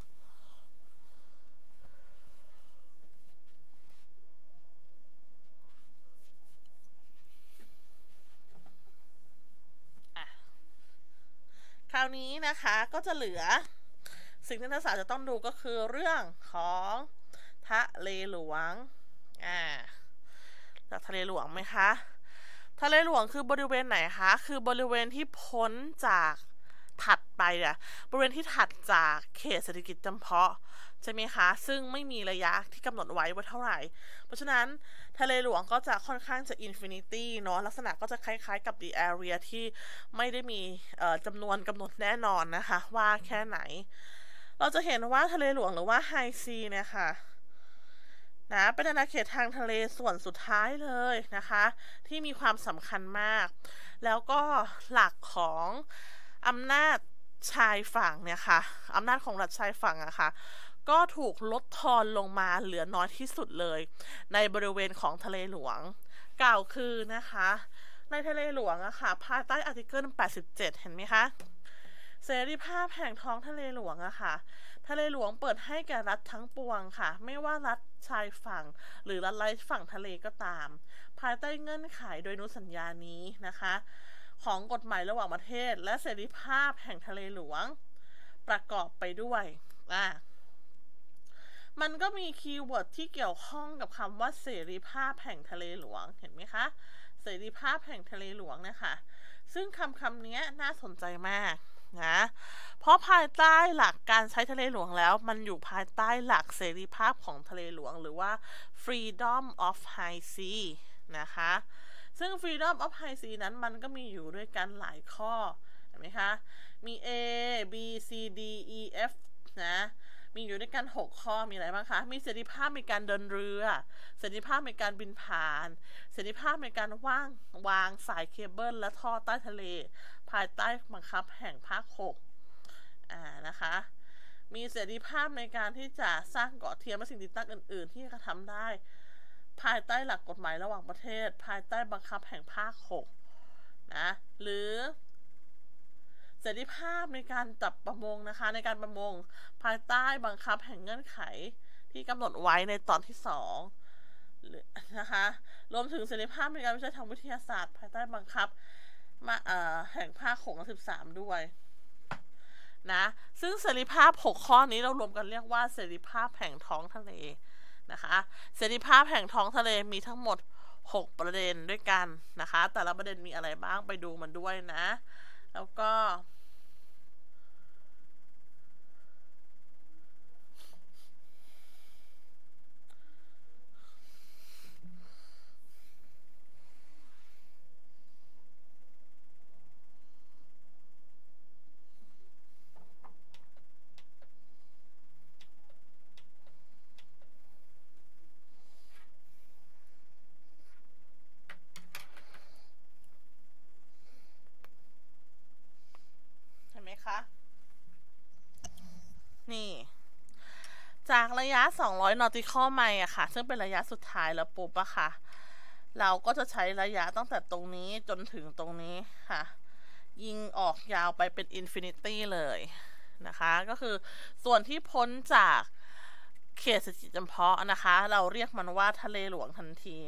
คราวนี้นะคะก็จะเหลือสิ่งที่นักศึกษาจะต้องดูก็คือเรื่องของทะเลหลวงอ่าจากทะเลหลวงไหมคะทะเลหลวงคือบริเวณไหนคะคือบริเวณที่พ้นจากถัดไปอะบริเวณที่ถัดจากเขตเศรษฐกิจจำเพาะใช่ไหมคะซึ่งไม่มีระยะที่กำหนดไว้ว่าเท่าไหร่เพราะฉะนั้นทะเลหลวงก็จะค่อนข้างจะอินฟินิตี้เนาะลักษณะก็จะคล้ายๆกับ the area ที่ไม่ได้มีจำนวนกำหนดแน่นอนนะคะว่าแค่ไหนเราจะเห็นว่าทะเลหลวงหรือว่าไฮซีเนี่ยค่ะนะเป็นอาณาเขตทางทะเลส่วนสุดท้ายเลยนะคะที่มีความสำคัญมากแล้วก็หลักของอำนาจชายฝั่งเนี่ยค่ะอำนาจของรัฐชายฝั่งอะค่ะก็ถูกลดทอนลงมาเหลือน้อยที่สุดเลยในบริเวณของทะเลหลวงกล่าวคือนะคะในทะเลหลวงอะค่ะภายใต้อาร์ติเกิลแปดสิบเจ็ดเห็นไหมคะเสรีภาพแห่งท้องทะเลหลวงอะค่ะทะเลหลวงเปิดให้แก่รัฐทั้งปวงค่ะไม่ว่ารัฐชายฝั่งหรือรัฐไร้ฝั่งทะเลก็ตามภายใต้เงื่อนไขโดยอนุสัญญานี้นะคะของกฎหมายระหว่างประเทศและเสรีภาพแห่งทะเลหลวงประกอบไปด้วยอ่ะมันก็มีคีย์เวิร์ดที่เกี่ยวข้องกับคำว่าเสรีภาพแห่งทะเลหลวงเห็นไหมคะเสรีภาพแห่งทะเลหลวงนะคะซึ่งคำคำนี้น่าสนใจมากนะเพราะภายใต้หลักการใช้ทะเลหลวงแล้วมันอยู่ภายใต้หลักเสรีภาพของทะเลหลวงหรือว่า freedom of high sea นะคะซึ่ง freedom of high sea นั้นมันก็มีอยู่ด้วยกันหลายข้อเห็นไหมคะมี A B C D E F นะมีอยู่ด้วยกันหกข้อมีอะไรบ้างคะมีเสรีภาพในการเดินเรือเสรีภาพในการบินผ่านเสรีภาพในการว่างวางสายเคเบิลและท่อใต้ทะเลภายใต้บังคับแห่งภาคหกอ่านะคะมีเสรีภาพในการที่จะสร้างเกาะเทียมและสิ่งติดตั้งอื่นๆที่กระทำได้ภายใต้หลักกฎหมายระหว่างประเทศภายใต้บังคับแห่งภาคหกนะหรือเสรีภาพในการจับประมงนะคะในการประมงภายใต้บังคับแห่งเงื่อนไขที่กำหนดไว้ในตอนที่สองนะคะรวมถึงเสรีภาพในการวิจัยทางวิทยาศาสตร์ภายใต้บังคับมาแห่งภาคหกและสิบสามด้วยนะซึ่งเสรีภาพหกข้อนี้เรารวมกันเรียกว่าเสรีภาพแห่งท้องทะเลนะคะเสรีภาพแห่งท้องทะเลมีทั้งหมดหกประเด็นด้วยกันนะคะแต่ละประเด็นมีอะไรบ้างไปดูมันด้วยนะแล้วก็นี่จากระยะสองร้อยนอติคอลไมล์อะค่ะซึ่งเป็นระยะสุดท้ายแล้วปุ๊บอะค่ะเราก็จะใช้ระยะตั้งแต่ตรงนี้จนถึงตรงนี้ค่ะยิงออกยาวไปเป็นอินฟินิตี้เลยนะคะก็คือส่วนที่พ้นจากเขตเศรษฐกิจจำเพาะนะคะเราเรียกมันว่าทะเลหลวงทันที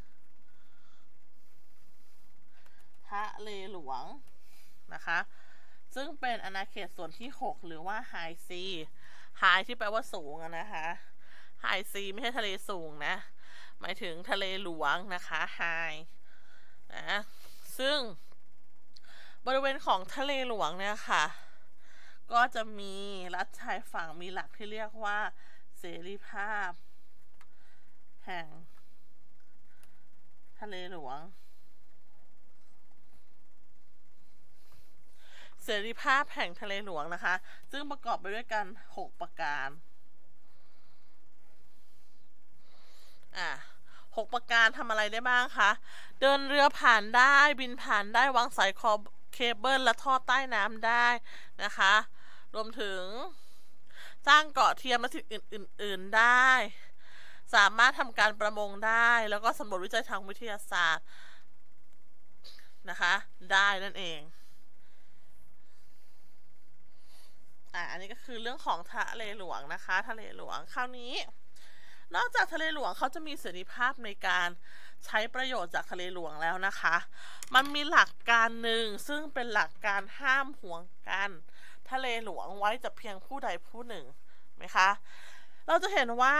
ทะเลหลวงนะคะซึ่งเป็นอาณาเขตส่วนที่หกหรือว่าไฮซีไฮที่แปลว่าสูงนะคะไฮซีไม่ใช่ทะเลสูงนะหมายถึงทะเลหลวงนะคะไฮนะซึ่งบริเวณของทะเลหลวงเนี่ยค่ะก็จะมีรัฐชายฝั่งมีหลักที่เรียกว่าเสรีภาพแห่งทะเลหลวงเสรีภาพแห่งทะเลหลวงนะคะซึ่งประกอบไปด้วยกันหกประการอ่ะหกประการทำอะไรได้บ้างคะเดินเรือผ่านได้บินผ่านได้วางสายคอเคเบิลและท่อใต้น้ำได้นะคะรวมถึงสร้างเกาะเทียมและสิ่งอื่นๆได้สามารถทำการประมงได้แล้วก็สำรวจวิจัยทางวิทยาศาสตร์นะคะได้นั่นเองอ่ะอันนี้ก็คือเรื่องของทะเลหลวงนะคะทะเลหลวงคราวนี้นอกจากทะเลหลวงเขาจะมีเสรีภาพในการใช้ประโยชน์จากทะเลหลวงแล้วนะคะมันมีหลักการหนึ่งซึ่งเป็นหลักการห้ามห่วงกันทะเลหลวงไว้แต่เพียงผู้ใดผู้หนึ่งไหมคะเราจะเห็นว่า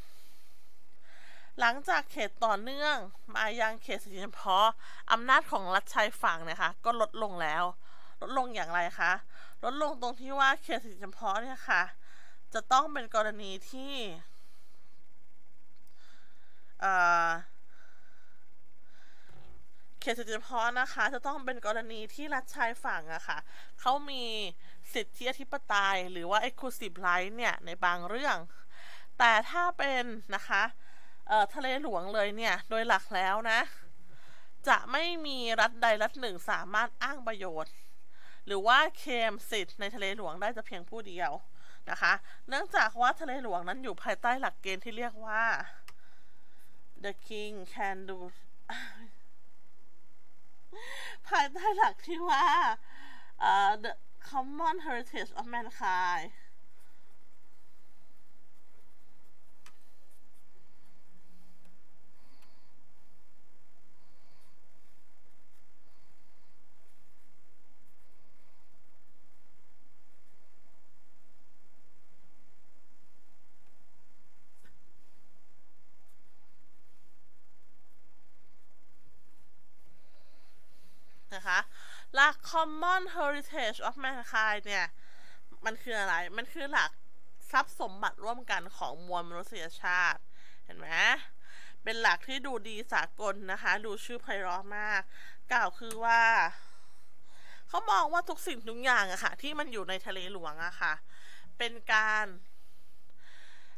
หลังจากเขตต่อเนื่องมายังเขตเฉพาะอำนาจของรัฐชายฝั่งนะคะก็ลดลงแล้วลดลงอย่างไรคะลดลงตรงที่ว่าเขตเฉพาะเนี่ยค่ะจะต้องเป็นกรณีที่เขตเฉพาะนะคะจะต้องเป็นกรณีที่รัฐชายฝั่งอะค่ะเขามีสิทธิอธิปไตยหรือว่า exclusive right เนี่ยในบางเรื่องแต่ถ้าเป็นนะคะทะเลหลวงเลยเนี่ยโดยหลักแล้วนะจะไม่มีรัฐใดรัฐหนึ่งสามารถอ้างประโยชน์หรือว่าเคลมสิทธิ์ในทะเลหลวงได้แต่เพียงผู้เดียวนะคะเนื่องจากว่าทะเลหลวงนั้นอยู่ภายใต้หลักเกณฑ์ที่เรียกว่า the king can do ภายใต้หลักที่ว่า uh, the common heritage of mankindนะคะหลัก common heritage of mankind เนี่ยมันคืออะไรมันคือหลักทรัพย์สมบัติร่วมกันของมวลมนุษยชาติเห็นไหมเป็นหลักที่ดูดีสากลนะคะดูชื่อไพเราะมากกล่าวคือว่าเขามองว่าทุกสิ่งทุกอย่างอะค่ะที่มันอยู่ในทะเลหลวงอะค่ะเป็นการ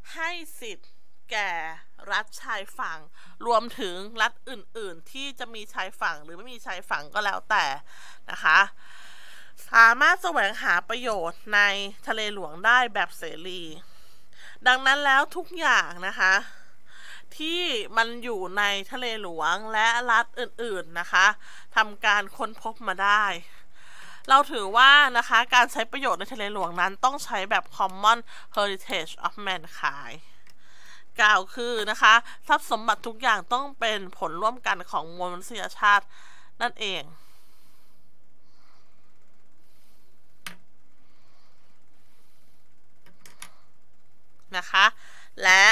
ให้สิทธิ์แก่รัฐชายฝั่งรวมถึงรัฐอื่นๆที่จะมีชายฝั่งหรือไม่มีชายฝั่งก็แล้วแต่นะคะสามารถแสวงหาประโยชน์ในทะเลหลวงได้แบบเสรีดังนั้นแล้วทุกอย่างนะคะที่มันอยู่ในทะเลหลวงและรัฐอื่นๆนะคะทำการค้นพบมาได้เราถือว่านะคะการใช้ประโยชน์ในทะเลหลวงนั้นต้องใช้แบบ common heritage of mankind กล่าวคือนะคะทรัพย์สมบัติทุกอย่างต้องเป็นผลร่วมกันของมวลมนุษยชาตินั่นเองนะคะและ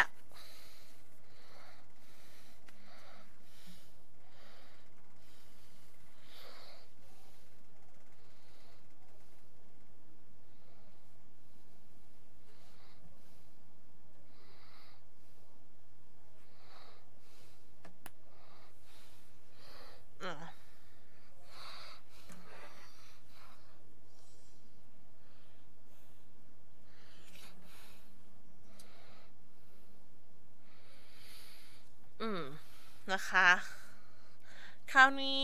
อืมนะคะคราวนี้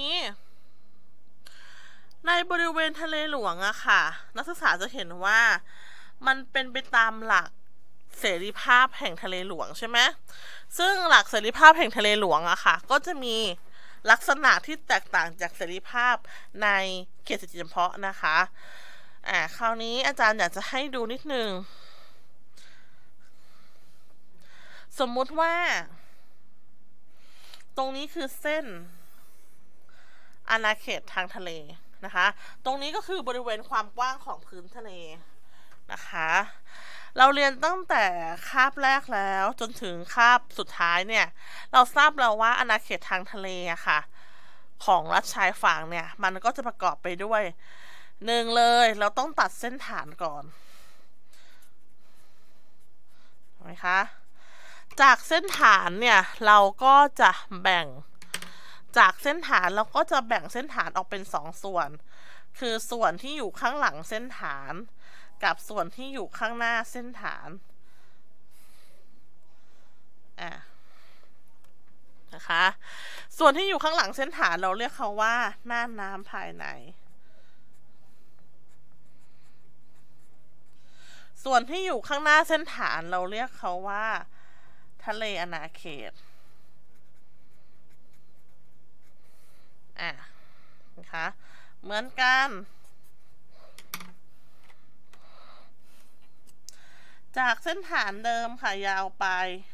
ในบริเวณทะเลหลวงอะค่ะนักศึกษาจะเห็นว่ามันเป็นไปตามหลักเสรีภาพแห่งทะเลหลวงใช่ไหมซึ่งหลักเสรีภาพแห่งทะเลหลวงอะค่ะก็จะมีลักษณะที่แตกต่างจากเสรีภาพในเขตเศรษฐกิจเฉพาะนะคะอ่าคราวนี้อาจารย์อยากจะให้ดูนิดนึงสมมุติว่าตรงนี้คือเส้นอาณาเขตทางทะเลนะคะตรงนี้ก็คือบริเวณความกว้างของพื้นทะเลนะคะเราเรียนตั้งแต่คาบแรกแล้วจนถึงคาบสุดท้ายเนี่ยเราทราบแล้วว่าอาณาเขตทางทะเลอะค่ะของรัฐชายฝั่งเนี่ยมันก็จะประกอบไปด้วยหนึ่งเลยเราต้องตัดเส้นฐานก่อนเห็นไหมคะจากเส้นฐานเนี่ยเราก็จะแบ่งจากเส้นฐานเราก็จะแบ่งเส้นฐานออกเป็นสองส่วนคือส่วนที่อยู่ข้างหลังเส้นฐานกับส่วนที่อยู่ข้างหน้าเส้นฐานอ่ะนะคะส่วนที่อยู่ข้างหลังเส้นฐานเราเรียกเขาว่าน่านน้ำภายในส่วนที่อยู่ข้างหน้าเส้นฐานเราเรียกเขาว่าทะเลอาณาเขตอ่ะนะคะเหมือนกันจากเส้นฐานเดิมค่ะยาวไป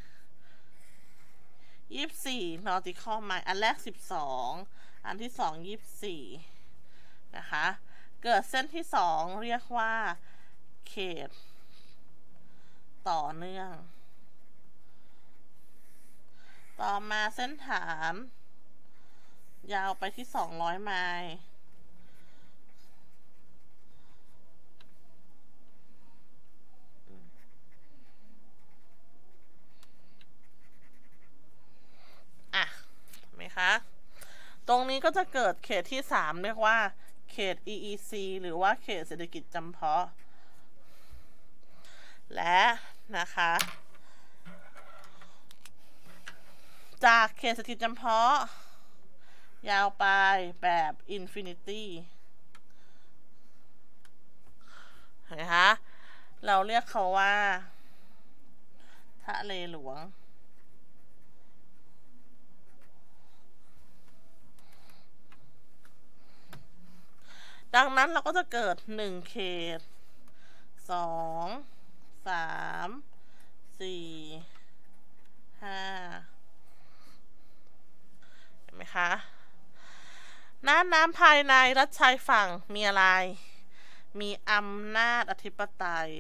ยี่สิบสี่ nautical mile อันแรกสิบสองอันที่สองยี่สิบสี่นะคะเกิดเส้นที่สองเรียกว่าเขตต่อเนื่องต่อมาเส้นฐานยาวไปที่สองร้อยไมล์อ่ะไหมคะตรงนี้ก็จะเกิดเขตที่สามเรียกว่าเขต อี อี ซี หรือว่าเขตเศรษฐกิจจำเพาะและนะคะจากเขตเศรษฐกิจจำเพาะยาวไปแบบอินฟินิตี้เห็นไหมคะเราเรียกเขาว่าทะเลหลวงดังนั้นเราก็จะเกิดหนึ่งเขตสองสามสี่ห้าเห็นไหมคะน่านน้ำภายในรัฐชายฝั่งมีอะไรมีอำนาจอธิปไตย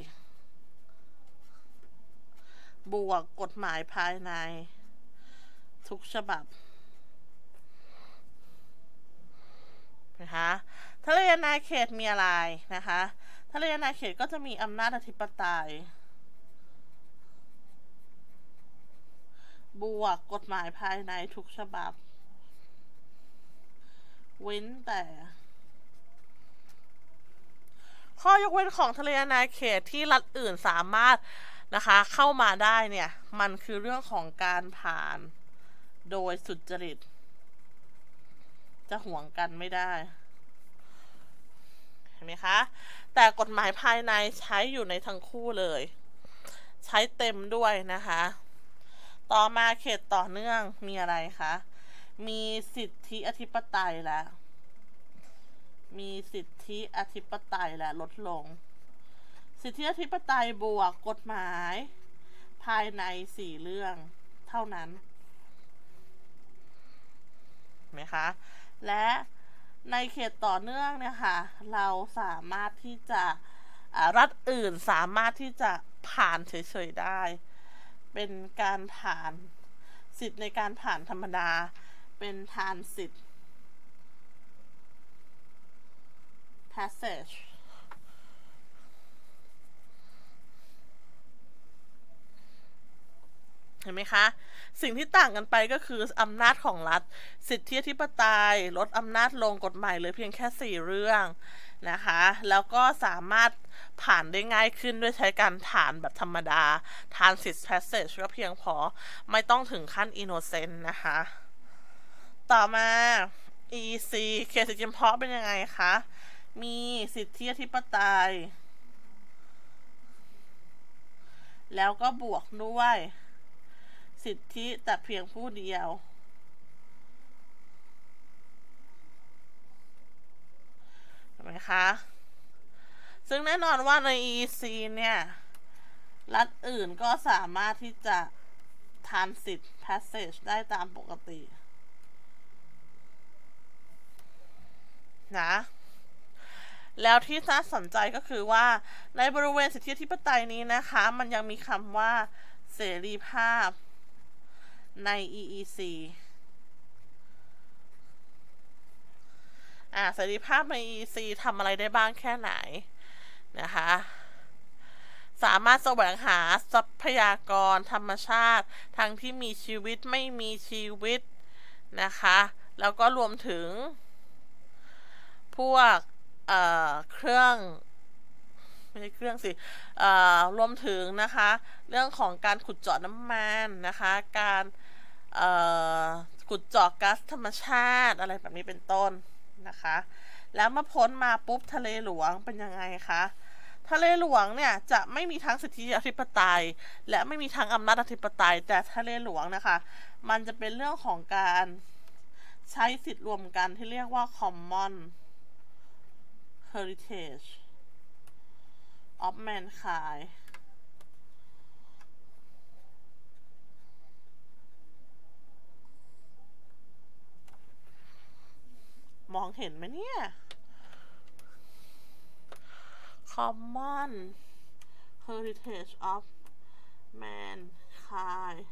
บวกกฎหมายภายในทุกฉบับนะคะทะเลอาณาเขตมีอะไรนะคะทะเลอาณาเขตก็จะมีอำนาจอธิปไตยบวกกฎหมายภายในทุกฉบับเว้นแต่ข้อยกเว้นของทะเลอาณาเขตที่รัฐอื่นสามารถนะคะเข้ามาได้เนี่ยมันคือเรื่องของการผ่านโดยสุจริตจะห่วงกันไม่ได้เห็นไหมคะแต่กฎหมายภายในใช้อยู่ในทั้งคู่เลยใช้เต็มด้วยนะคะต่อมาเขตต่อเนื่องมีอะไรคะมีสิทธิอธิปไตยและมีสิทธิอธิปไตยและลดลงสิทธิอธิปไตยบวกกฎหมายภายในสี่เรื่องเท่านั้นไหมคะและในเขตต่อเนื่องเนี่ยค่ะเราสามารถที่จะรัฐอื่นสามารถที่จะผ่านเฉยๆได้เป็นการผ่านสิทธิ์ในการผ่านธรรมดาเป็นทานสิทธิ์ passage เห็นไหมคะสิ่งที่ต่างกันไปก็คืออำนาจของรัฐสิทธิอธิปไตยลดอำนาจลงกฎหมายเหลือเพียงแค่สี่เรื่องนะคะแล้วก็สามารถผ่านได้ง่ายขึ้นด้วยใช้การฐานแบบธรรมดาฐานสิทธิ passage ก็เพียงพอไม่ต้องถึงขั้น innocent นะคะต่อมา อี ซี เขตสิทธิเฉพาะเป็นยังไงคะมีสิทธิอธิปไตยแล้วก็บวกด้วยสิทธิแต่เพียงผู้เดียวเห็นไหมคะซึ่งแน่นอนว่าใน อี ซี เนี่ยรัฐอื่นก็สามารถที่จะทานสิทธิ์ passage ได้ตามปกตินะแล้วที่น่าสนใจก็คือว่าในบริเวณสิทธิอธิปไตยนี้นะคะมันยังมีคำว่าเสรีภาพใน อี อี ซี อ่าเสรีภาพใน อี อี ซี ทำอะไรได้บ้างแค่ไหนนะคะสามารถแสวงหาทรัพยากรธรรมชาติทั้งที่มีชีวิตไม่มีชีวิตนะคะแล้วก็รวมถึงพวกเอ่อเครื่องไม่ใช่เครื่องสิเอ่อรวมถึงนะคะเรื่องของการขุดเจาะน้ำมันนะคะการเอ่อขุดเจาะก๊าซธรรมชาติอะไรแบบนี้เป็นต้นนะคะแล้วมาพ้นมาปุ๊บทะเลหลวงเป็นยังไงคะทะเลหลวงเนี่ยจะไม่มีทั้งสิทธิอธิปไตยและไม่มีทั้งอำนาจอธิปไตยแต่ทะเลหลวงนะคะมันจะเป็นเรื่องของการใช้สิทธิ์รวมกันที่เรียกว่า common heritage of mankind มองเห็นไหมเนี่ย common heritage of mankind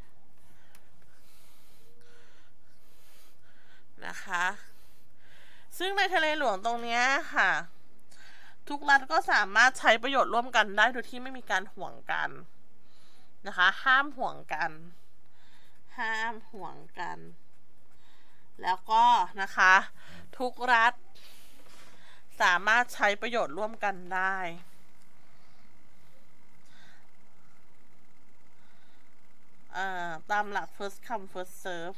นะคะซึ่งในทะเลหลวงตรงนี้ค่ะทุกรัฐก็สามารถใช้ประโยชน์ร่วมกันได้โดยที่ไม่มีการห่วงกันนะคะห้ามห่วงกันห้ามห่วงกันแล้วก็นะคะทุกรัฐสามารถใช้ประโยชน์ร่วมกันได้ตามหลัก first come first serve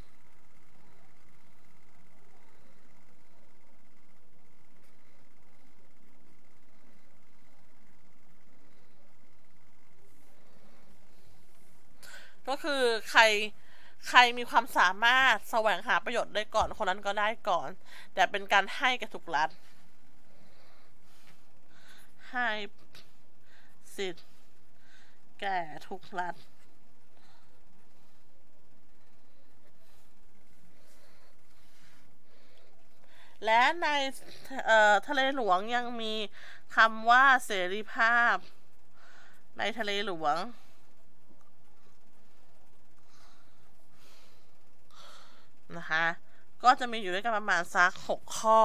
ก็คือใครใครมีความสามารถแสวงหาประโยชน์ได้ก่อนคนนั้นก็ได้ก่อนแต่เป็นการให้กับทุกรัฐให้สิทธิ์แก่ทุกรัฐและในทะเลหลวงยังมีคำว่าเสรีภาพในทะเลหลวงนะคะก็จะมีอยู่ด้วยกันประมาณสักหกข้อ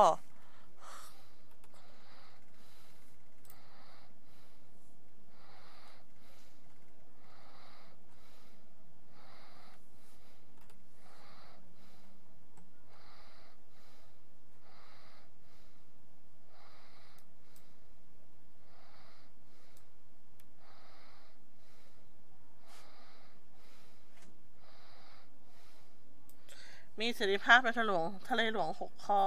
มีเสรีภาพในทะเลหลวงทะเลหลวงหกข้อ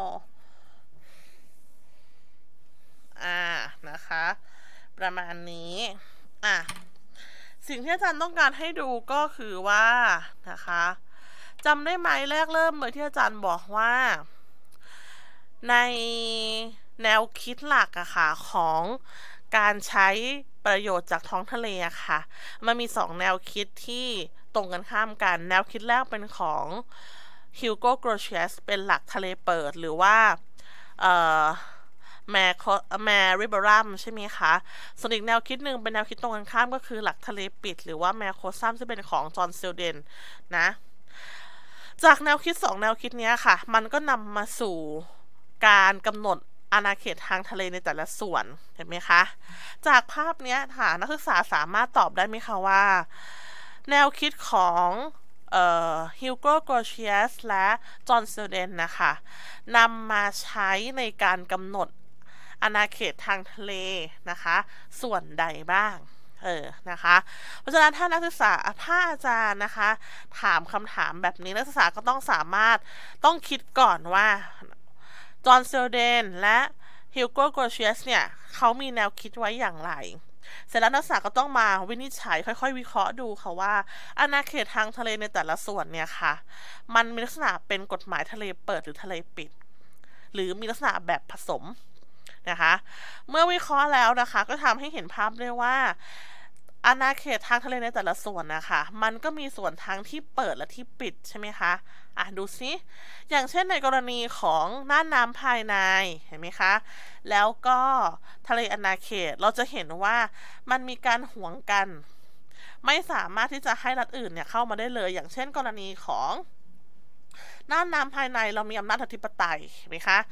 อ่านะคะประมาณนี้อ่ะสิ่งที่อาจารย์ต้องการให้ดูก็คือว่านะคะจำได้ไหมแรกเริ่มเลยที่อาจารย์บอกว่าในแนวคิดหลักอะค่ะของการใช้ประโยชน์จากท้องทะเลอะค่ะมันมีสองแนวคิดที่ตรงกันข้ามกันแนวคิดแรกเป็นของฮิวโก โกรเชียสเป็นหลักทะเลเปิดหรือว่าเอ่อแมร์แมร์ริเบรัมใช่ไหมคะส่วนอีกแนวคิดหนึ่งเป็นแนวคิดตรงกันข้ามก็คือหลักทะเลปิดหรือว่าแมร์โคซัมซึ่งเป็นของจอห์นเซลเดนนะจากแนวคิดสองแนวคิดนี้ค่ะมันก็นำมาสู่การกำหนดอาณาเขตทางทะเลในแต่ละส่วนเห็นไหมคะจากภาพนี้ค่ะนักศึกษาสามารถตอบได้ไหมคะว่าแนวคิดของฮิวโก โกรเชียสและจอห์นเซลเดนนะคะนำมาใช้ในการกำหนดอาณาเขตทางทะเลนะคะส่วนใดบ้างเออนะคะเพราะฉะนั้นถ้านักศึกษาถ้าอาจารย์นะคะถามคำถามแบบนี้นักศึกษาก็ต้องสามารถต้องคิดก่อนว่าจอห์นเซลเดนและฮิวโก โกรเชียสเนี่ยเขามีแนวคิดไว้อย่างไรเสร็จแล้วนักศึกษาก็ต้องมาวินิจฉัยค่อยๆวิเคราะห์ดูค่ะว่าอาณาเขตทางทะเลในแต่ละส่วนเนี่ยค่ะมันมีลักษณะเป็นกฎหมายทะเลเปิดหรือทะเลปิดหรือมีลักษณะแบบผสมนะคะเมื่อวิเคราะห์แล้วนะคะก็ทำให้เห็นภาพได้ว่าอาณาเขตทางทะเลในแต่ละส่วนนะคะมันก็มีส่วนทั้งที่เปิดและที่ปิดใช่ไหมคะอ่ะดูซิอย่างเช่นในกรณีของน่านน้ำภายในเห็นไหมคะแล้วก็ทะเลอาณาเขตเราจะเห็นว่ามันมีการหวงกันไม่สามารถที่จะให้รัฐอื่นเนี่ยเข้ามาได้เลยอย่างเช่นกรณีของน่านน้ำภายในเรามีอำนาจอธิปไตยเห็นไหมคะ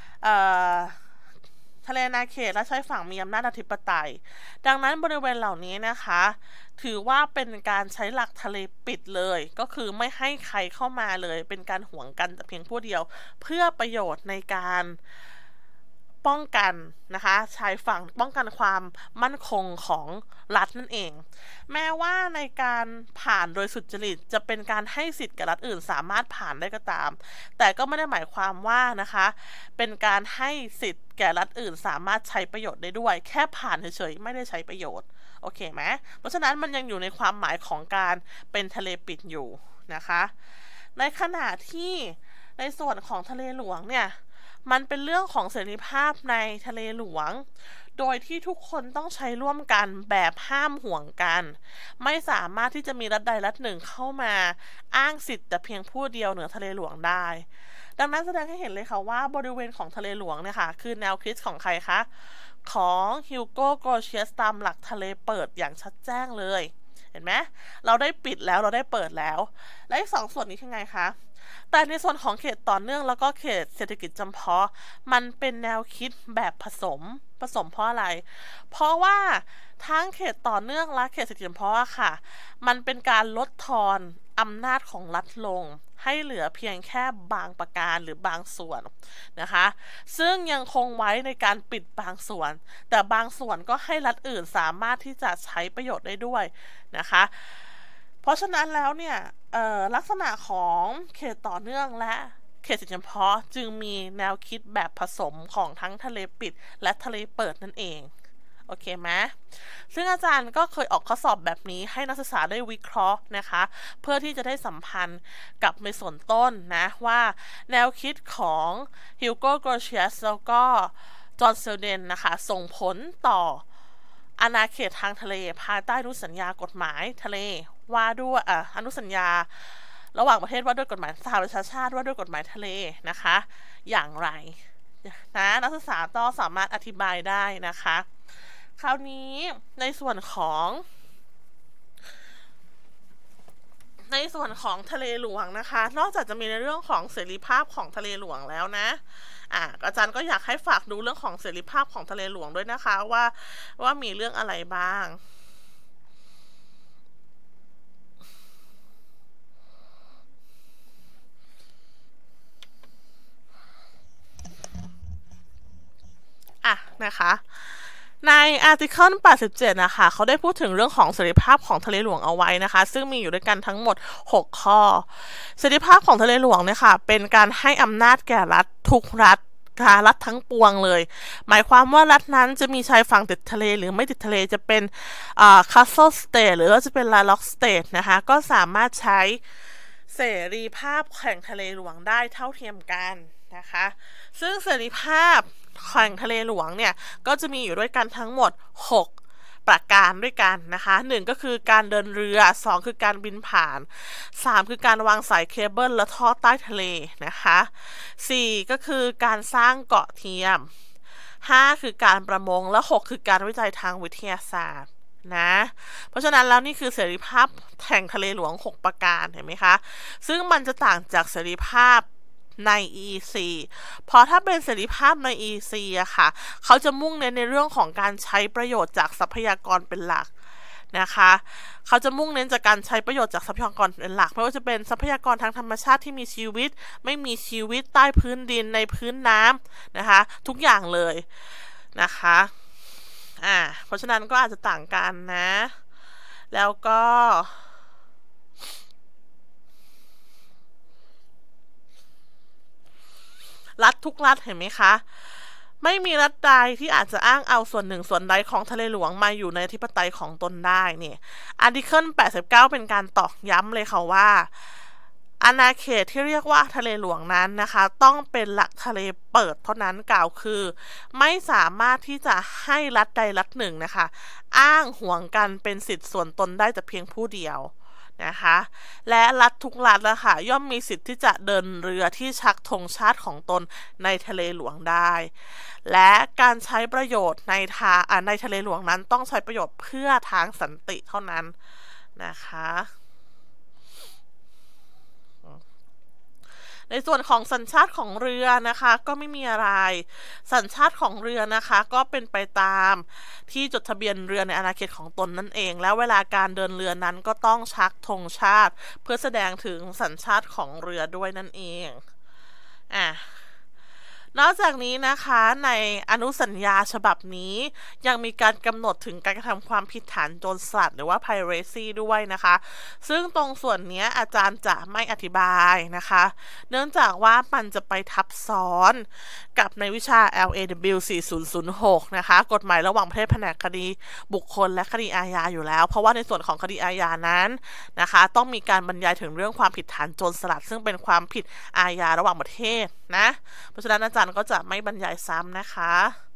ทะเลอาณาเขตและชายฝั่งมีอำนาจอธิปไตยดังนั้นบริเวณเหล่านี้นะคะถือว่าเป็นการใช้หลักทะเลปิดเลยก็คือไม่ให้ใครเข้ามาเลยเป็นการห่วงกันแต่เพียงผู้เดียวเพื่อประโยชน์ในการป้องกันนะคะชายฝั่งป้องกันความมั่นคงของรัฐนั่นเองแม้ว่าในการผ่านโดยสุจริตจะเป็นการให้สิทธิ์แก่รัฐอื่นสามารถผ่านได้ก็ตามแต่ก็ไม่ได้หมายความว่านะคะเป็นการให้สิทธิ์แก่รัฐอื่นสามารถใช้ประโยชน์ได้ด้วยแค่ผ่านเฉยๆไม่ได้ใช้ประโยชน์โอเคไหมเพราะฉะนั้นมันยังอยู่ในความหมายของการเป็นทะเลปิดอยู่นะคะในขณะที่ในส่วนของทะเลหลวงเนี่ยมันเป็นเรื่องของเสรีภาพในทะเลหลวงโดยที่ทุกคนต้องใช้ร่วมกันแบบห้ามห่วงกันไม่สามารถที่จะมีรัฐใดรัฐหนึ่งเข้ามาอ้างสิทธิ์แต่เพียงผู้เดียวเหนือทะเลหลวงได้ดังนั้นแสดงให้เห็นเลยค่ะว่าบริเวณของทะเลหลวงเนี่ยค่ะคือแนวคิดของใครคะของฮิวโก โกรเชียสตามหลักทะเลเปิดอย่างชัดแจ้งเลยเห็นไหมเราได้ปิดแล้วเราได้เปิดแล้วและอีกสองส่วนนี้คือไงคะแต่ในส่วนของเขตต่อเนื่องแล้วก็เขตเศรษฐกิจจำเพาะมันเป็นแนวคิดแบบผสมผสมเพราะอะไรเพราะว่าทั้งเขตต่อเนื่องและเขตเศรษฐกิจจำเพาะค่ะมันเป็นการลดทอนอำนาจของรัฐลงให้เหลือเพียงแค่บางประการหรือบางส่วนนะคะซึ่งยังคงไว้ในการปิดบางส่วนแต่บางส่วนก็ให้รัฐอื่นสามารถที่จะใช้ประโยชน์ได้ด้วยนะคะเพราะฉะนั้นแล้วเนี่ยลักษณะของเขตต่อเนื่องและเขตเศรษฐกิจจำเพาะจึงมีแนวคิดแบบผสมของทั้งทะเลปิดและทะเลเปิดนั่นเองโอเคไหมซึ่งอาจารย์ก็เคยออกข้อสอบแบบนี้ให้นักศึกษาได้วิเคราะห์นะคะเพื่อที่จะได้สัมพันธ์กับในส่วนต้นนะว่าแนวคิดของฮิวโก โกรเชียสแล้วก็จอห์นเซลเดนนะคะส่งผลต่ออาณาเขตทางทะเลภายใต้อนุสัญญากฎหมายทะเลว่าด้วยอ่ะอนุสัญญาระหว่างประเทศว่าด้วยกฎหมายสหประชาชาติว่าด้วยกฎหมายทะเลนะคะอย่างไรนะนักศึกษาก็สามารถอธิบายได้นะคะคราวนี้ในส่วนของในส่วนของทะเลหลวงนะคะนอกจากจะมีในเรื่องของเสรีภาพของทะเลหลวงแล้วนะอ่ะอาจารย์ก็อยากให้ฝากดูเรื่องของเสรีภาพของทะเลหลวงด้วยนะคะว่าว่ามีเรื่องอะไรบ้างอ่ะนะคะในอาร์ติเคิลแปดสิบเจ็ดนะคะเขาได้พูดถึงเรื่องของเสรีภาพของทะเลหลวงเอาไว้นะคะซึ่งมีอยู่ด้วยกันทั้งหมดหกข้อเสรีภาพของทะเลหลวงเนี่ยค่ะเป็นการให้อำนาจแก่รัฐทุกรัฐค่ะรัฐทั้งปวงเลยหมายความว่ารัฐนั้นจะมีชายฝั่งติดทะเลหรือไม่ติดทะเลจะเป็นอ่า Castle State หรือว่าจะเป็น Landlocked State นะคะก็สามารถใช้เสรีภาพแห่งทะเลหลวงได้เท่าเทียมกันนะคะซึ่งเสรีภาพแห่งทะเลหลวงเนี่ยก็จะมีอยู่ด้วยกันทั้งหมดหกประการด้วยกันนะคะหนึ่งก็คือการเดินเรือสองคือการบินผ่านสามคือการวางสายเคเบิลและท่อใต้ทะเลนะคะสี่ก็คือการสร้างเกาะเทียมห้าคือการประมงและหกคือการวิจัยทางวิทยาศาสตร์นะเพราะฉะนั้นแล้วนี่คือเสรีภาพแห่งทะเลหลวงหกประการเห็นไหมคะซึ่งมันจะต่างจากเสรีภาพใน อี อี ซี เพราะถ้าเป็นเสรีภาพใน อี อี ซี อะค่ะเขาจะมุ่งเน้นในเรื่องของการใช้ประโยชน์จากทรัพยากรเป็นหลักนะคะเขาจะมุ่งเน้นจากการใช้ประโยชน์จากทรัพยากรเป็นหลักไม่ว่าจะเป็นทรัพยากรทางธรรมชาติที่มีชีวิตไม่มีชีวิตใต้พื้นดินในพื้นน้ำนะคะทุกอย่างเลยนะคะอ่าเพราะฉะนั้นก็อาจจะต่างกันนะแล้วก็รัฐทุกรัฐเห็นไหมคะไม่มีรัฐใดที่อาจจะอ้างเอาส่วนหนึ่งส่วนใดของทะเลหลวงมาอยู่ในอธิปไตยของตนได้เนี่ยอาร์ติเคิลแปดสิบเก้าเป็นการตอกย้ำเลยค่ะว่าอาณาเขตที่เรียกว่าทะเลหลวงนั้นนะคะต้องเป็นหลักทะเลเปิดเท่านั้นกล่าวคือไม่สามารถที่จะให้รัฐใดรัฐหนึ่งนะคะอ้างห่วงกันเป็นสิทธิส่วนตนได้แต่เพียงผู้เดียวนะคะและรัฐทุกรัฐละค่ะย่อมมีสิทธิ์ที่จะเดินเรือที่ชักธงชาติของตนในทะเลหลวงได้และการใช้ประโยชน์ในทาในทะเลหลวงนั้นต้องใช้ประโยชน์เพื่อทางสันติเท่านั้นนะคะในส่วนของสัญชาติของเรือนะคะก็ไม่มีอะไรสัญชาติของเรือนะคะก็เป็นไปตามที่จดทะเบียนเรือในอาณาเขตของตนนั่นเองแล้วเวลาการเดินเรือนั้นก็ต้องชักธงชาติเพื่อแสดงถึงสัญชาติของเรือด้วยนั่นเองอ่ะนอกจากนี้นะคะในอนุสัญญาฉบับนี้ยังมีการกำหนดถึงการกระทำความผิดฐานโจรสลัดหรือว่า piracy ด้วยนะคะซึ่งตรงส่วนนี้อาจารย์จะไม่อธิบายนะคะเนื่องจากว่ามันจะไปทับซ้อนกับในวิชา แอล เอ ดับเบิลยู สี่ศูนย์ศูนย์หกนะคะกฎหมายระหว่างประเทศแผนกคดีบุคคลและคดีอาญาอยู่แล้วเพราะว่าในส่วนของคดีอาญานั้นนะคะต้องมีการบรรยายถึงเรื่องความผิดฐานโจรสลัดซึ่งเป็นความผิดอาญาระหว่างประเทศนะเพราะฉะนั้นอาจารย์ก็จะไม่บรรยายซ้ำนะคะ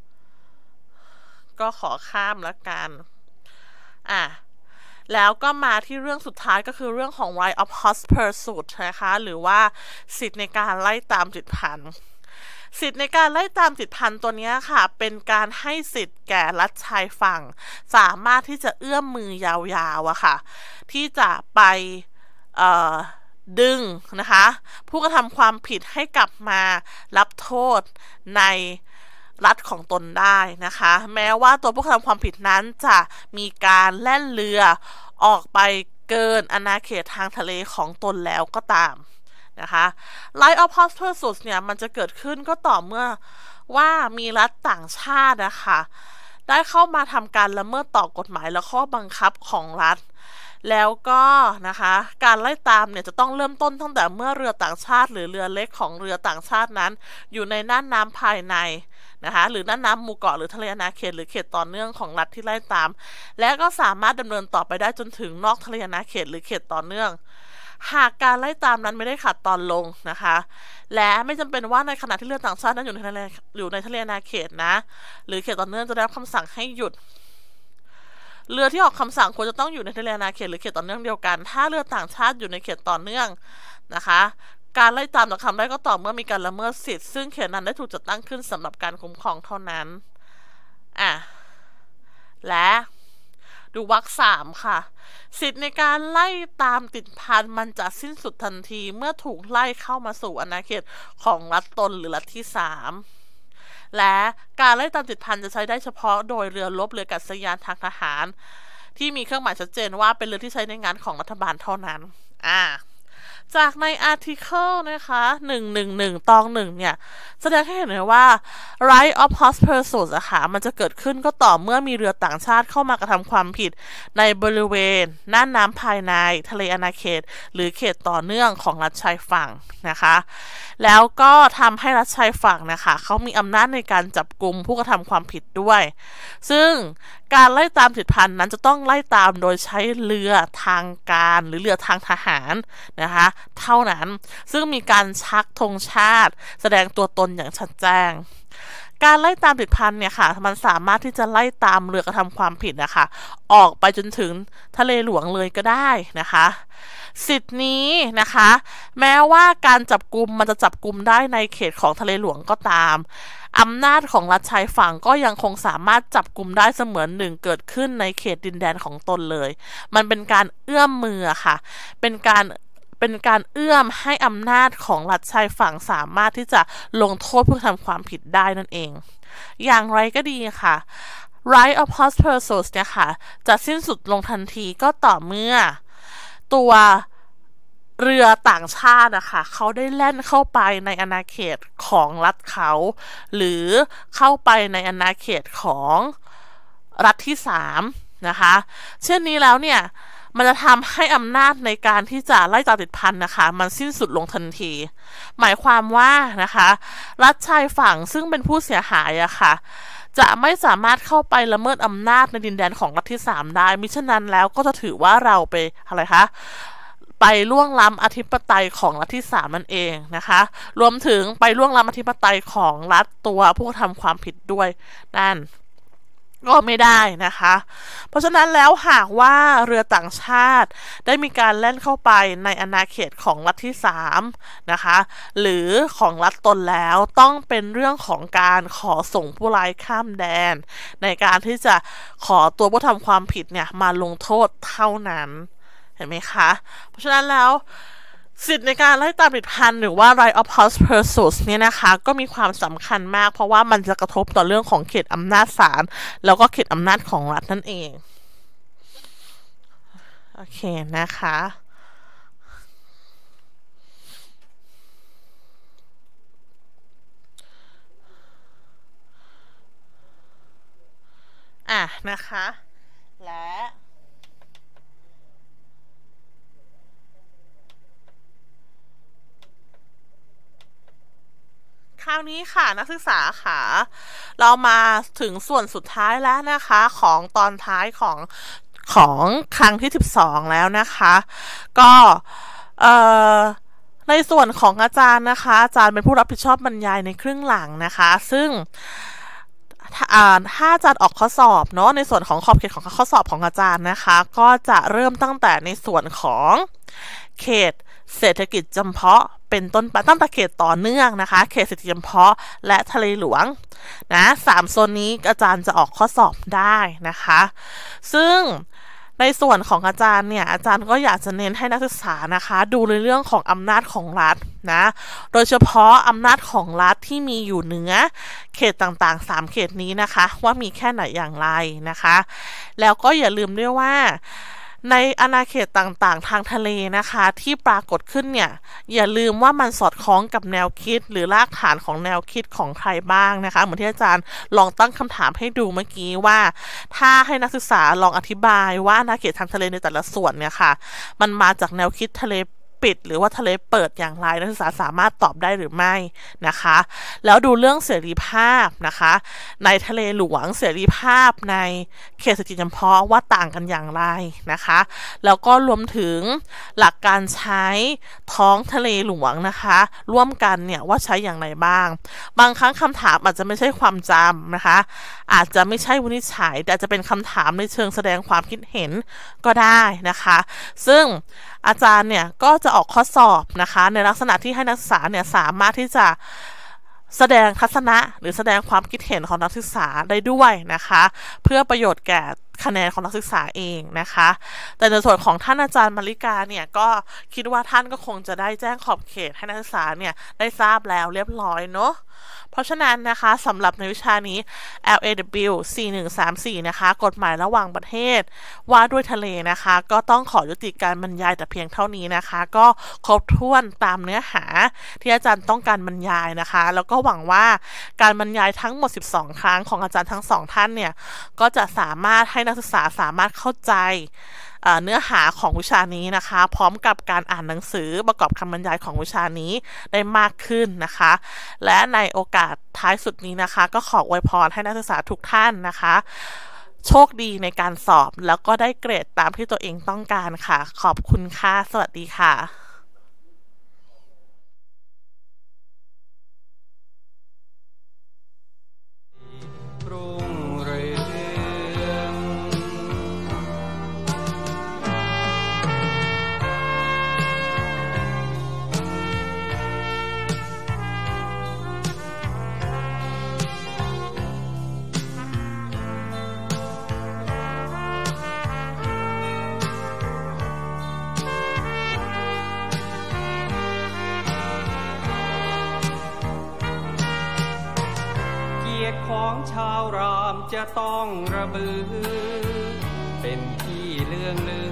ก็ขอข้ามแล้วกันอ่ะแล้วก็มาที่เรื่องสุดท้ายก็คือเรื่องของ right of hot pursuit นะคะหรือว่าสิทธิในการไล่ตามจิตพันธุ์สิทธิในการไล่ตามจิตพันธุ์ตัวนี้ค่ะเป็นการให้สิทธิ์แก่รัฐชายฝั่งสามารถที่จะเอื้อมมือยาวๆอะค่ะที่จะไปเอ่อดึงนะคะผู้กระทำความผิดให้กลับมารับโทษในรัฐของตนได้นะคะแม้ว่าตัวผู้กระทำความผิดนั้นจะมีการแล่นเรือออกไปเกินอาณาเขตทางทะเลของตนแล้วก็ตามนะคะ Right of hot pursuit เนี่ยมันจะเกิดขึ้นก็ต่อเมื่อว่ามีรัฐต่างชาตินะคะได้เข้ามาทำการละเมิดต่อกฎหมายและข้อบังคับของรัฐแล้วก็นะคะการไล่ตามเนี่ยจะต้องเริ่มต้นตั้งแต่เมื่อเรือต่างชาติหรือเรือเล็กของเรือต่างชาตินั้นอยู่ในน่านน้ำภายในนะคะหรือน่านน้ำหมู่เกาะหรือทะเลอาณาเขตหรือเขตต่อเนื่องของรัฐที่ไล่ตามและก็สามารถดำเนินต่อไปได้จนถึงนอกทะเลอาณาเขตหรือเขตต่อเนื่องหากการไล่ตามนั้นไม่ได้ขาดตอนลงนะคะและไม่จำเป็นว่าในขณะที่เรือต่างชาตินั้นอยู่ในทะเลอยู่ในทะเลอาณาเขตนะหรือเขตต่อเนื่องจะได้รับคำสั่งให้หยุดเรือที่ออกคำสั่งควรจะต้องอยู่ในทะเลอาณาเขตหรือเขตต่อเนื่องเดียวกันถ้าเรือต่างชาติอยู่ในเขตต่อเนื่องนะคะการไล่ตามต่อคำได้ก็ต่อเมื่อมีการละเมิดสิทธิ์ซึ่งเขตนั้นได้ถูกจัดตั้งขึ้นสำหรับการคุ้มครองเท่านั้นอ่ะและดูวรรคสามค่ะสิทธิ์ในการไล่ตามติดพันมันจะสิ้นสุดทันทีเมื่อถูกไล่เข้ามาสู่อาณาเขตของรัฐตนหรือรัฐที่สามและการไล่ตามติดพันจะใช้ได้เฉพาะโดยเรือรบเรือกัษยานทางทหารที่มีเครื่องหมายชัดเจนว่าเป็นเรือที่ใช้ในงานของรัฐบาลเท่านั้นอ่าจากใน article นะคะหนึ่งหนึ่งหนึ่งตองหนึ่งเนี่ยแสดงให้เห็นเลยว่า right of first pursuit อะค่ะมันจะเกิดขึ้นก็ต่อเมื่อมีเรือต่างชาติเข้ามากระทำความผิดในบริเวณน่านน้ำภายในทะเลอาณาเขตหรือเขตต่อเนื่องของรัฐชายฝั่งนะคะแล้วก็ทำให้รัฐชายฝั่งนะคะเขามีอำนาจในการจับกุมผู้กระทำความผิดด้วยซึ่งการไล่ตามผิดพันนั้นจะต้องไล่ตามโดยใช้เรือทางการหรือเรือทางทหารนะคะเท่านั้นซึ่งมีการชักธงชาติแสดงตัวตนอย่างชัดแจ้งการไล่ตามผิดพันเนี่ยค่ะมันสามารถที่จะไล่ตามเรือกระทำความผิดนะคะออกไปจนถึงทะเลหลวงเลยก็ได้นะคะสิทธินี้นะคะแม้ว่าการจับกุมมันจะจับกุมได้ในเขตของทะเลหลวงก็ตามอำนาจของรัฐชายฝั่งก็ยังคงสามารถจับกุมได้เสมือนหนึ่งเกิดขึ้นในเขตดินแดนของตนเลยมันเป็นการเอื้อมมือค่ะเป็นการเป็นการเอื้อมให้อำนาจของรัฐชายฝั่งสามารถที่จะลงโทษผู้ทำความผิดได้นั่นเองอย่างไรก็ดีค่ะ right of first pursuit เนี่ยค่ะจะสิ้นสุดลงทันทีก็ต่อเมื่อตัวเรือต่างชาตินะคะเขาได้แล่นเข้าไปในอาณาเขตของรัฐเขาหรือเข้าไปในอาณาเขตของรัฐที่สามนะคะเช่นนี้แล้วเนี่ยมันจะทำให้อำนาจในการที่จะไล่จับติดพันนะคะมันสิ้นสุดลงทันทีหมายความว่านะคะรัฐชายฝั่งซึ่งเป็นผู้เสียหายอะค่ะจะไม่สามารถเข้าไปละเมิดอำนาจในดินแดนของรัฐที่สามได้มิฉะนั้นแล้วก็จะถือว่าเราไปอะไรคะไปล่วงล้ำอธิปไตยของรัฐที่สามนั่นเองนะคะรวมถึงไปล่วงล้ำอธิปไตยของรัฐตัวผู้ทำความผิดด้วยนั่นก็ไม่ได้นะคะเพราะฉะนั้นแล้วหากว่าเรือต่างชาติได้มีการแล่นเข้าไปในอาณาเขตของรัฐที่สามนะคะหรือของรัฐตนแล้วต้องเป็นเรื่องของการขอส่งผู้ร้ายข้ามแดนในการที่จะขอตัวผู้ทำความผิดเนี่ยมาลงโทษเท่านั้นเห็นไหมคะเพราะฉะนั้นแล้วสิทธิในการไล่ตามผิดพันหรือว่า right of first pursuit เนี่ยนะคะก็มีความสำคัญมากเพราะว่ามันจะกระทบต่อเรื่องของเขตอำนาจศาลแล้วก็เขตอำนาจของรัฐนั่นเองโอเคนะคะอ่ะนะคะและคราวนี้ค่ะนักศึกษาค่ะเรามาถึงส่วนสุดท้ายแล้วนะคะของตอนท้ายของของครั้งที่สิบสองแล้วนะคะก็เอ่อในส่วนของอาจารย์นะคะอาจารย์เป็นผู้รับผิดชอบบรรยายในครึ่งหลังนะคะซึ่งถ้าอาจารย์ออกข้อสอบเนาะในส่วนของขอบเขตของข้อสอบของอาจารย์นะคะก็จะเริ่มตั้งแต่ในส่วนของเขตเศรษฐกิจจำเพาะเป็นต้นไปตั้งแต่เขตต่อเนื่องนะคะเขตเศรษฐกิจจำเพาะและทะเลหลวงนะสามโซนนี้อาจารย์จะออกข้อสอบได้นะคะซึ่งในส่วนของอาจารย์เนี่ยอาจารย์ก็อยากจะเน้นให้นักศึกษานะคะดูในเรื่องของอำนาจของรัฐนะโดยเฉพาะอำนาจของรัฐที่มีอยู่เหนือเขตต่างๆสามเขตนี้นะคะว่ามีแค่ไหนอย่างไรนะคะแล้วก็อย่าลืมด้วยว่าในอาณาเขตต่างๆทางทะเลนะคะที่ปรากฏขึ้นเนี่ยอย่าลืมว่ามันสอดคล้องกับแนวคิดหรือรากฐานของแนวคิดของใครบ้างนะคะเหมือนที่อาจารย์ลองตั้งคำถามให้ดูเมื่อกี้ว่าถ้าให้นักศึกษาลองอธิบายว่าอาณาเขตทางทะเลในแต่ละส่วนเนี่ยค่ะมันมาจากแนวคิดทะเลปิดหรือว่าทะเลเปิดอย่างไรนักศึกษาสามารถตอบได้หรือไม่นะคะแล้วดูเรื่องเสรีภาพนะคะในทะเลหลวงเสรีภาพในเขตเศรษฐกิจจำเพาะว่าต่างกันอย่างไรนะคะแล้วก็รวมถึงหลักการใช้ท้องทะเลหลวงนะคะร่วมกันเนี่ยว่าใช้อย่างไรบ้างบางครั้งคำถามอาจจะไม่ใช่ความจำนะคะอาจจะไม่ใช่วินิจฉัยแต่จะเป็นคำถามในเชิงแสดงความคิดเห็นก็ได้นะคะซึ่งอาจารย์เนี่ยก็จะออกข้อสอบนะคะในลักษณะที่ให้นักศึกษาเนี่ยสามารถที่จะแสดงทัศนะหรือแสดงความคิดเห็นของนักศึกษาได้ด้วยนะคะเพื่อประโยชน์แก่คะแนนของนักศึกษาเองนะคะแต่ในส่วนของท่านอาจารย์มาริกาเนี่ยก็คิดว่าท่านก็คงจะได้แจ้งขอบเขตให้นักศึกษาเนี่ยได้ทราบแล้วเรียบร้อยเนาะเพราะฉะนั้นนะคะสำหรับในวิชานี้ แอล เอ ดับเบิลยู สี่หนึ่งสามสี่ นะคะกฎหมายระหว่างประเทศว่าด้วยทะเลนะคะก็ต้องขอยุติการบรรยายแต่เพียงเท่านี้นะคะก็ครบถ้วนตามเนื้อหาที่อาจารย์ต้องการบรรยายนะคะแล้วก็หวังว่าการบรรยายทั้งหมดสิบสองครั้งของอาจารย์ทั้งสองท่านเนี่ยก็จะสามารถให้นักศึกษาสามารถเข้าใจเนื้อหาของวิชานี้นะคะพร้อมกับการอ่านหนังสือประกอบคำบรรยายของวิชานี้ได้มากขึ้นนะคะและในโอกาสท้ายสุดนี้นะคะก็ขออวยพรให้นักศึกษาทุกท่านนะคะโชคดีในการสอบแล้วก็ได้เกรดตามที่ตัวเองต้องการค่ะขอบคุณค่ะสวัสดีค่ะของชาวรามจะต้องระบือเป็นที่เลื่องลือ